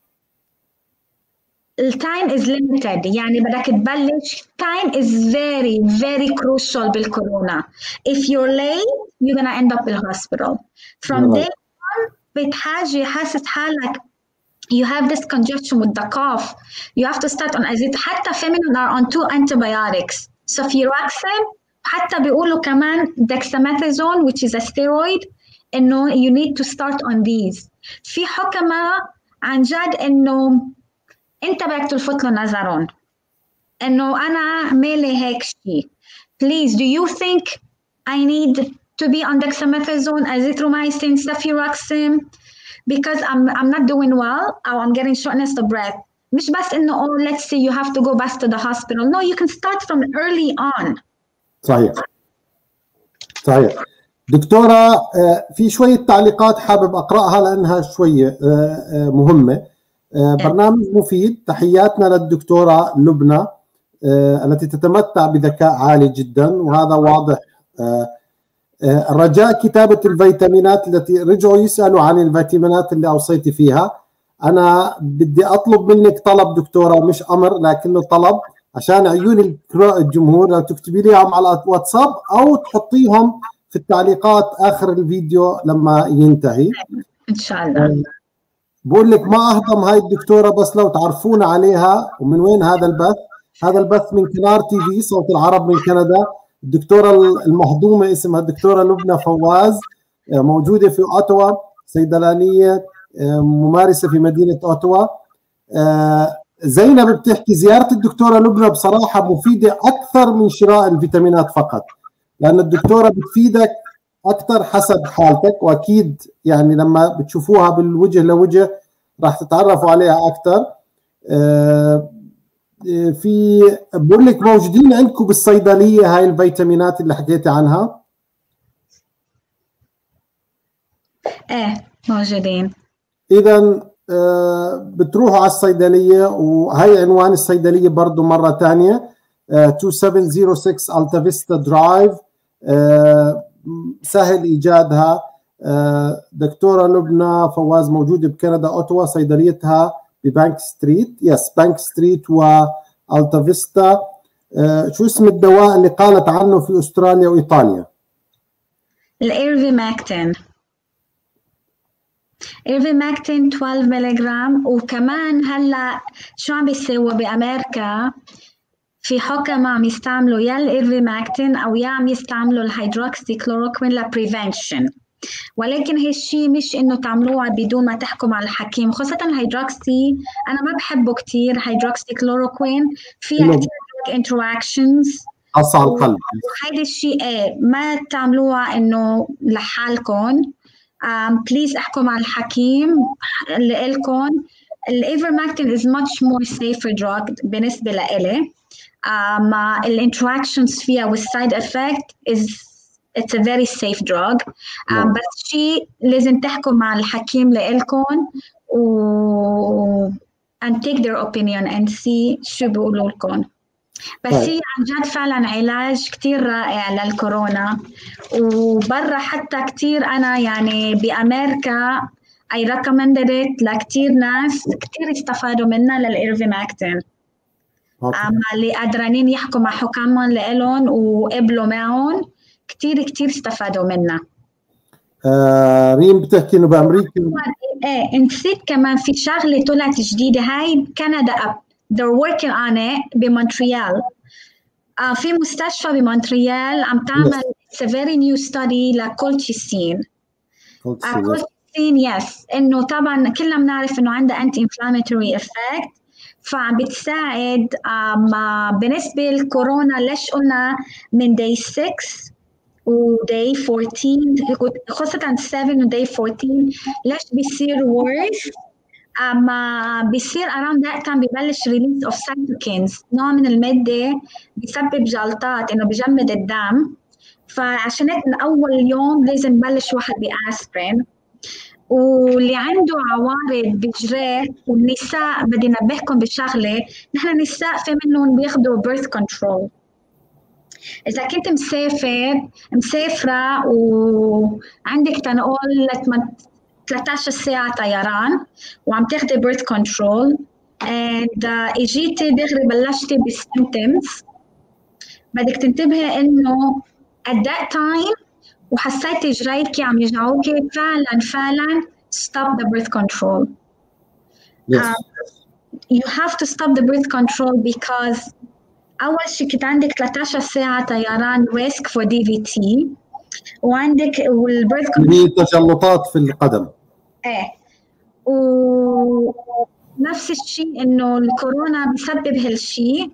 Speaker 4: التايم is limited يعني بدك تبلش time is very very crucial بالكورونا. if you're late you're gonna end up بالhospital from day one. بتحاجي حاسس حالك you have this congestion with the cough you have to start on azit. حتى feminine are on two antibiotics cefuroxime حتى بيقولوا كمان dexamethasone which is a steroid إنه you need to start on these. في حكمة عن جد إنه أنت بدك تلفت له نظرهم إنه أنا مالي هيك شيء. please do you think I need to be on dexamethasone, azithromycin, cefuroxime because I'm I'm not doing well or I'm getting shortness of breath. مش بس إنه oh let's say you have to go back to the hospital. No, you can start from early on.
Speaker 3: صحيح صحيح. دكتورة في شوية تعليقات حابب أقرأها لأنها شوية مهمة. برنامج مفيد. تحياتنا للدكتورة لبنى التي تتمتع بذكاء عالي جدا وهذا واضح. الرجاء كتابة الفيتامينات التي رجعوا يسألوا عن الفيتامينات اللي أوصيتي فيها. أنا بدي أطلب منك طلب دكتورة مش أمر لكنه طلب عشان عيون الجمهور لو تكتبي لي على الواتساب أو تحطيهم في التعليقات آخر الفيديو لما ينتهي
Speaker 4: إن شاء الله.
Speaker 3: بقول لك ما أهضم هاي الدكتورة بس لو تعرفون عليها ومن وين هذا البث. هذا البث من كنار تي في صوت العرب من كندا. الدكتورة المهضومة اسمها الدكتورة لبنى فواز، موجودة في أوتوا، صيدلانية ممارسة في مدينة أوتوا. زينب بتحكي زيارة الدكتورة لبنى بصراحة مفيدة أكثر من شراء الفيتامينات فقط، لأن الدكتورة بتفيدك أكثر حسب حالتك، وأكيد يعني لما بتشوفوها بالوجه لوجه راح تتعرفوا عليها أكثر. في بقول لك موجودين عندكم بالصيدلية هاي الفيتامينات اللي حكيتي عنها؟
Speaker 4: ايه موجودين.
Speaker 3: إذا بتروحوا على الصيدلية، وهي عنوان الصيدلية برضو مرة ثانية اثنين سبعة صفر ستة ألتا فيستا درايف، سهل إيجادها. دكتورة لبنى فواز موجودة بكندا أوتوا، صيدليتها ببانك ستريت، يس بانك ستريت وألتا فيستا. شو اسم الدواء اللي قالت عنه في أستراليا وإيطاليا؟
Speaker 4: الإيرفيماكتين. إيرفيماكتين اثنا عشر ملغرام. وكمان هلا شو عم بيسووا بأمريكا؟ في حكماء عم يستعملوا يا الإيرفيماكتين أو يا عم يستعملوا الهيدروكسي كلوروكوين لبريفنشن، ولكن هالشي مش إنه تعملوها بدون ما تحكوا مع الحكيم. خاصة الهيدروكسي أنا ما بحبه كتير، هيدروكسي كلوروكوين فيها كتير انتراكشنز
Speaker 3: خاصة على القلب،
Speaker 4: وهيدا الشيء ايه ما تعملوها إنه لحالكم. بليز احكوا مع الحكيم اللي لكم. الإيفرماكتين is much more safer drug بالنسبة لإلي. مع الانتراكشنز فيها والسايد افكت is it's a very safe drug. um, بس شيء لازم تحكوا مع الحكيم لإلكم و and take their opinion and see شو بيقولوا لكم. بس هي عن جد فعلا علاج كتير رائع للكورونا، وبرا حتى كتير أنا يعني بأمريكا I recommended it لكتير ناس كتير استفادوا منها للإيرفيماكتين. أما اللي قادرين يحكوا مع حكامهم لإلهم وقبلوا معهم كتير كتير استفادوا منها.
Speaker 3: آه ريم بتحكي إنه بأمريكا
Speaker 4: إيه نسيت كمان في شغلة طلعت جديدة، هاي كندا أب they're working on it بمونتريال. آه في مستشفى بمونتريال عم تعمل yes. it's a very new study لكولتشيسين. كولتشيسين يس إنه طبعا كلنا بنعرف إنه عندها anti inflammatory effect، فعم بتساعد بالنسبة للكورونا. ليش قلنا من day six و day fourteen خاصة seven و day fourteen ليش بيصير worse؟ أما بيصير around that time ببلش release of cytokines، نوع من المادة بيسبب جلطات إنه بجمد الدم. فعشان هيك من أول يوم لازم نبلش واحد بأسبرين. واللي عنده عوارض بجراه والنساء بدي نبهكم بشغله، نحن النساء في منهم بياخدوا birth control. إذا كنت مسافر مسافرة وعندك تنقول ثلاثة عشر ساعة طيران وعم تاخدي birth control and uh, اجيتي دغري بلشتي بالsymptoms، بدك تنتبهي إنه at that time وحسيتي جرايدك عم يجعوكي فعلا فعلا stop the birth control. Yes. Um, you have to stop the birth control because أول شيء كنت عندك ثلاثة عشر ساعة طيران risk for دي في تي، وعندك والبيرث
Speaker 3: كونترول تجلطات في القدم.
Speaker 4: ايه ونفس الشيء إنه الكورونا بسبب هالشيء،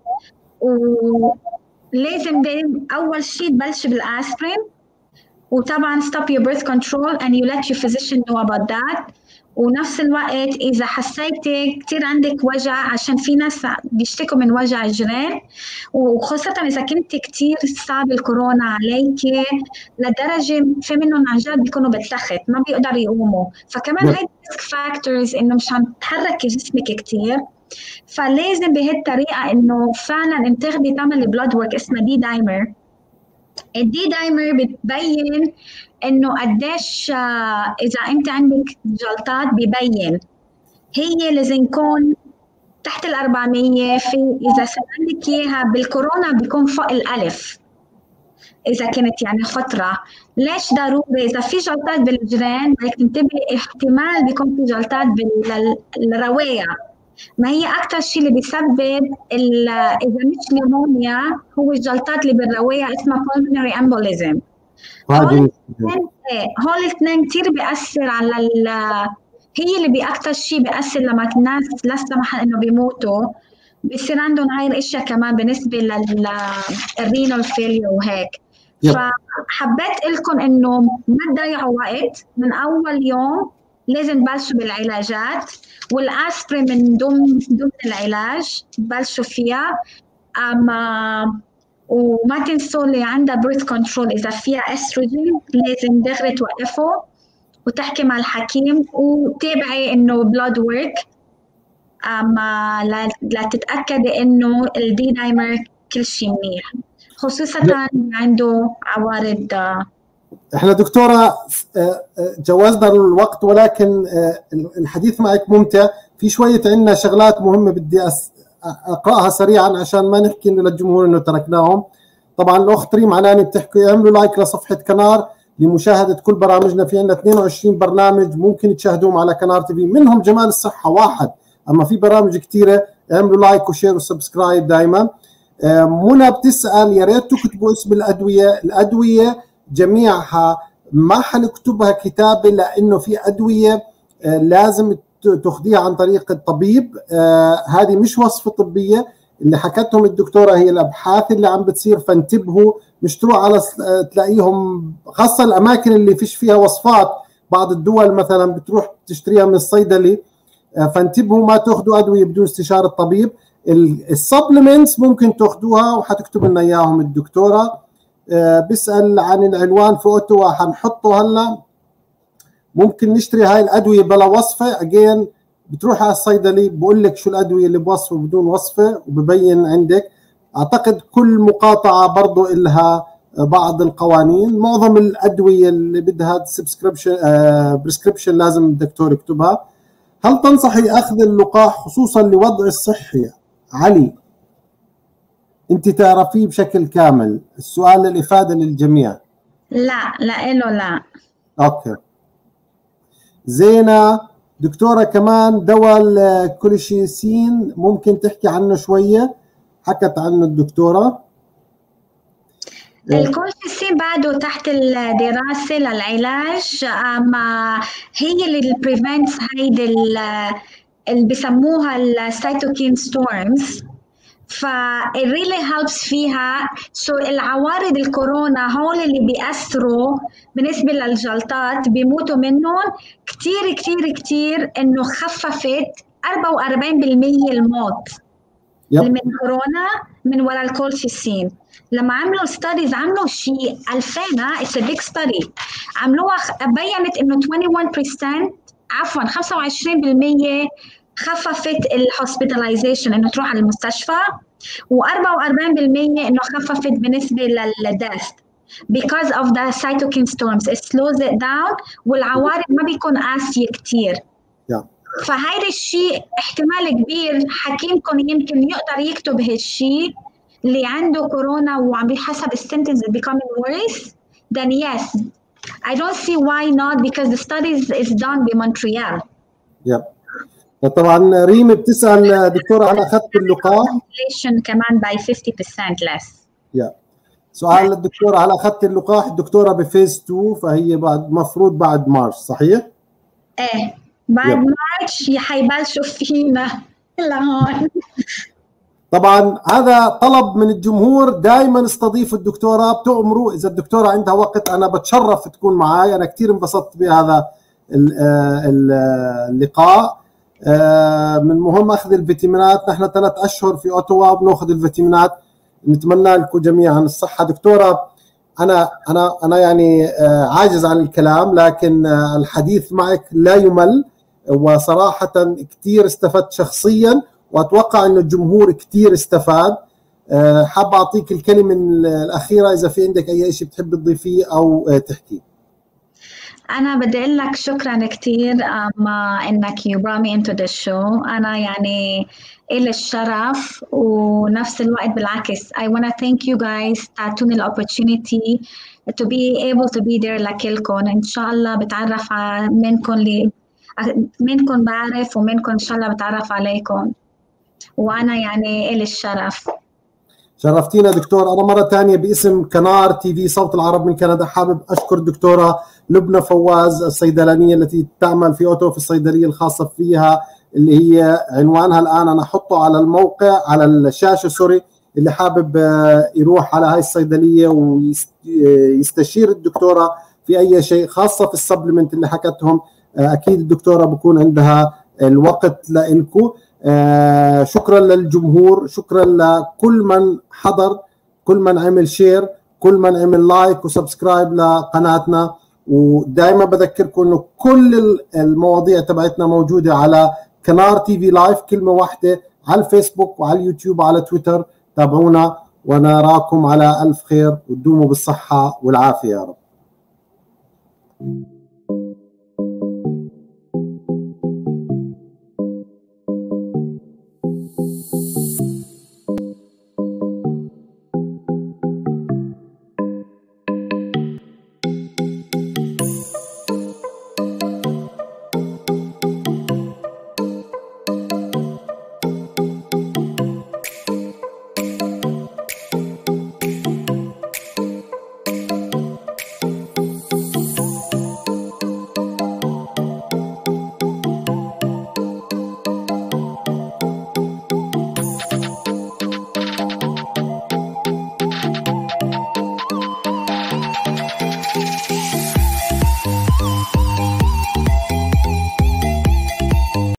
Speaker 4: ولازم دايما أول شيء تبلش بالأسبرين، وطبعا stop your birth control and you let your physician know about that. ونفس الوقت إذا حسيتي كتير عندك وجع، عشان في ناس بيشتكوا من وجع الجرين، وخاصة إذا كنت كتير صعب الكورونا عليك لدرجة في منهم عن جد بيكونوا بالتخت ما بيقدروا يقوموا، فكمان هاي risk factors إنه مش عم تحركي جسمك كتير. فلازم بهالطريقة إنه فعلا انت تاخدي تعملي blood work اسمه دي دايمر. الدي دايمر بتبين انه قديش اذا انت عندك جلطات ببين، هي لازم يكون تحت ال أربعمية، في اذا صار عندك اياها بالكورونا بيكون فوق الالف اذا كانت يعني خطره. ليش ضروري؟ اذا في جلطات بالجرين بدك تنتبهي احتمال بيكون في جلطات بالرواية ما هي أكتر شيء اللي بيسبب إذا مش نيمونيا هو الجلطات اللي بالرواية اسمها pulmonary embolism. هول الاثنين كتير بيأثر على ال هي اللي بأكتر شيء بيأثر لما الناس لا سمح إنه بيموتوا، بيصير عندهم هاي الأشياء كمان بالنسبة للرينال فيلير وهيك. فحبيت لكم إنه ما تضيعوا وقت، من أول يوم لازم تبلشوا بالعلاجات، والاسبرين من ضمن ضمن العلاج تبلشوا فيها. اما وما تنسوا اللي عندها بريث كنترول اذا فيها استروجين لازم دغري توقفه وتحكي مع الحكيم وتابعي انه بلاد ورك اما لتتاكدي انه الدي دايمر كل شيء منيح، خصوصا عنده عوارض.
Speaker 3: احنا دكتورة جوزنا الوقت ولكن الحديث معك ممتع. في شوية عندنا شغلات مهمة بدي أقرأها سريعا عشان ما نحكي إنه للجمهور إنه تركناهم. طبعا الأخت ريم عناني بتحكي اعملوا لايك لصفحة كنار لمشاهدة كل برامجنا. في عندنا اثنين وعشرين برنامج ممكن تشاهدوهم على كنار تي في، منهم جمال الصحة واحد، أما في برامج كثيرة. اعملوا لايك وشير وسبسكرايب دائما. منى بتسأل يا ريت تكتبوا اسم الأدوية. الأدوية جميعها ما حنكتبها كتابة لأنه في أدوية لازم تاخديها عن طريق الطبيب، هذه مش وصفة طبية. اللي حكتهم الدكتورة هي الأبحاث اللي عم بتصير، فانتبهوا مش تروح على تلاقيهم خاصة الأماكن اللي فيش فيها وصفات. بعض الدول مثلا بتروح تشتريها من الصيدلي، فانتبهوا ما تاخدوا أدوية بدون استشارة الطبيب. السبلمنتس ممكن تاخدوها وحتكتب لنا إياهم الدكتورة. بيسأل عن العنوان في أوتوا، حنحطه هلا. ممكن نشتري هاي الأدوية بلا وصفة. أجين بتروح على الصيدلي بقول لك شو الأدوية اللي بوصفة وبدون وصفة وببين عندك. أعتقد كل مقاطعة برضو إلها بعض القوانين. معظم الأدوية اللي بدها سبسكريبشن بريسكريبشن لازم الدكتور يكتبها. هل تنصحي أخذ اللقاح خصوصا لوضع الصحي؟ علي انت تعرفيه بشكل كامل، السؤال للإفادة للجميع.
Speaker 4: لا لا له لا.
Speaker 3: اوكي زينة. دكتورة كمان دواء الكوليشيسين ممكن تحكي عنه شوية؟ حكت عنه الدكتورة.
Speaker 4: الكوليشيسين بعده تحت الدراسة للعلاج، اما هي اللي بريفنتس هيدي اللي بسموها السيتوكين ستورمز، فا it really helps فيها. سو so العوارض الكورونا هول اللي بيأثروا بالنسبة للجلطات بيموتوا منهم كتير كتير كتير، انه خففت أربعة وأربعين بالمية الموت yep. من كورونا من وراء الكولشيسين. لما عملوا ستاديز عملوا شيء ألفين، it's a big study عملوها، بينت انه واحد وعشرين بالمية عفوا خمسة وعشرين بالمية خففت الهوسبيتاليزيشن انه تروح على المستشفى، و44% انه خففت بالنسبه للديث because of the cytokine storms. it slows it down والعوارض ما بيكون قاسيه كثير.
Speaker 3: yeah.
Speaker 4: فهذا الشيء احتمال كبير حكيمكم يمكن يقدر يكتب هالشيء اللي عنده كورونا وعم بحسب السيمبتومز becoming worse, then yes I don't see why not because the studies is done بمونتريال.
Speaker 3: yep. طبعا ريم بتسأل دكتورة هل أخذت اللقاح؟
Speaker 4: كمان by fifty percent less.
Speaker 3: yeah. سؤال الدكتورة هل أخذت اللقاح؟ الدكتورة بفيز اثنين فهي بعد مفروض بعد مارس صحيح؟
Speaker 4: ايه بعد yeah. مارس حيبلشوا فينا لهون.
Speaker 3: طبعا هذا طلب من الجمهور، دائما استضيف الدكتورة بتأمروا. إذا الدكتورة عندها وقت أنا بتشرف تكون معي، أنا كثير انبسطت بهذا اللقاء. من مهم أخذ الفيتامينات، نحن ثلاث أشهر في أوتوا بنأخذ الفيتامينات. نتمنى لكم جميعا الصحة. دكتورة أنا أنا أنا يعني عاجز عن الكلام، لكن الحديث معك لا يمل، وصراحة كثير استفدت شخصيا، وأتوقع أن الجمهور كثير استفاد. حاب أعطيك الكلمة الأخيرة إذا في عندك أي شيء بتحب تضيفيه أو تحكي.
Speaker 4: أنا بدي أقول لك شكراً كتير أما إنك you brought me into the show. أنا يعني إلي الشرف، ونفس الوقت بالعكس I wanna thank you guys تعطوني the opportunity to be able to be there لكلكم. إن شاء الله بتعرف منكم منكم بعرف ومنكم إن شاء الله بتعرف عليكم، وأنا يعني إلي الشرف.
Speaker 3: شرفتينا دكتور. أنا مرة ثانية باسم كنار تي في صوت العرب من كندا حابب أشكر الدكتورة لبنى فواز الصيدلانية التي تعمل في أوتو في الصيدلية الخاصة فيها اللي هي عنوانها الآن أنا أحطه على الموقع على الشاشة سوري، اللي حابب يروح على هاي الصيدلية ويستشير الدكتورة في أي شيء خاصة في السبلمنت اللي حكتهم، أكيد الدكتورة بكون عندها الوقت لإلكم. آه شكرا للجمهور، شكرا لكل من حضر، كل من عمل شير، كل من عمل لايك وسبسكرايب لقناتنا. ودائما بذكركم انه كل المواضيع تبعتنا موجوده على كنار تي في لايف كلمه واحده على الفيسبوك وعلى اليوتيوب وعلى تويتر. تابعونا ونراكم على الف خير وتدوموا بالصحه والعافيه يا رب.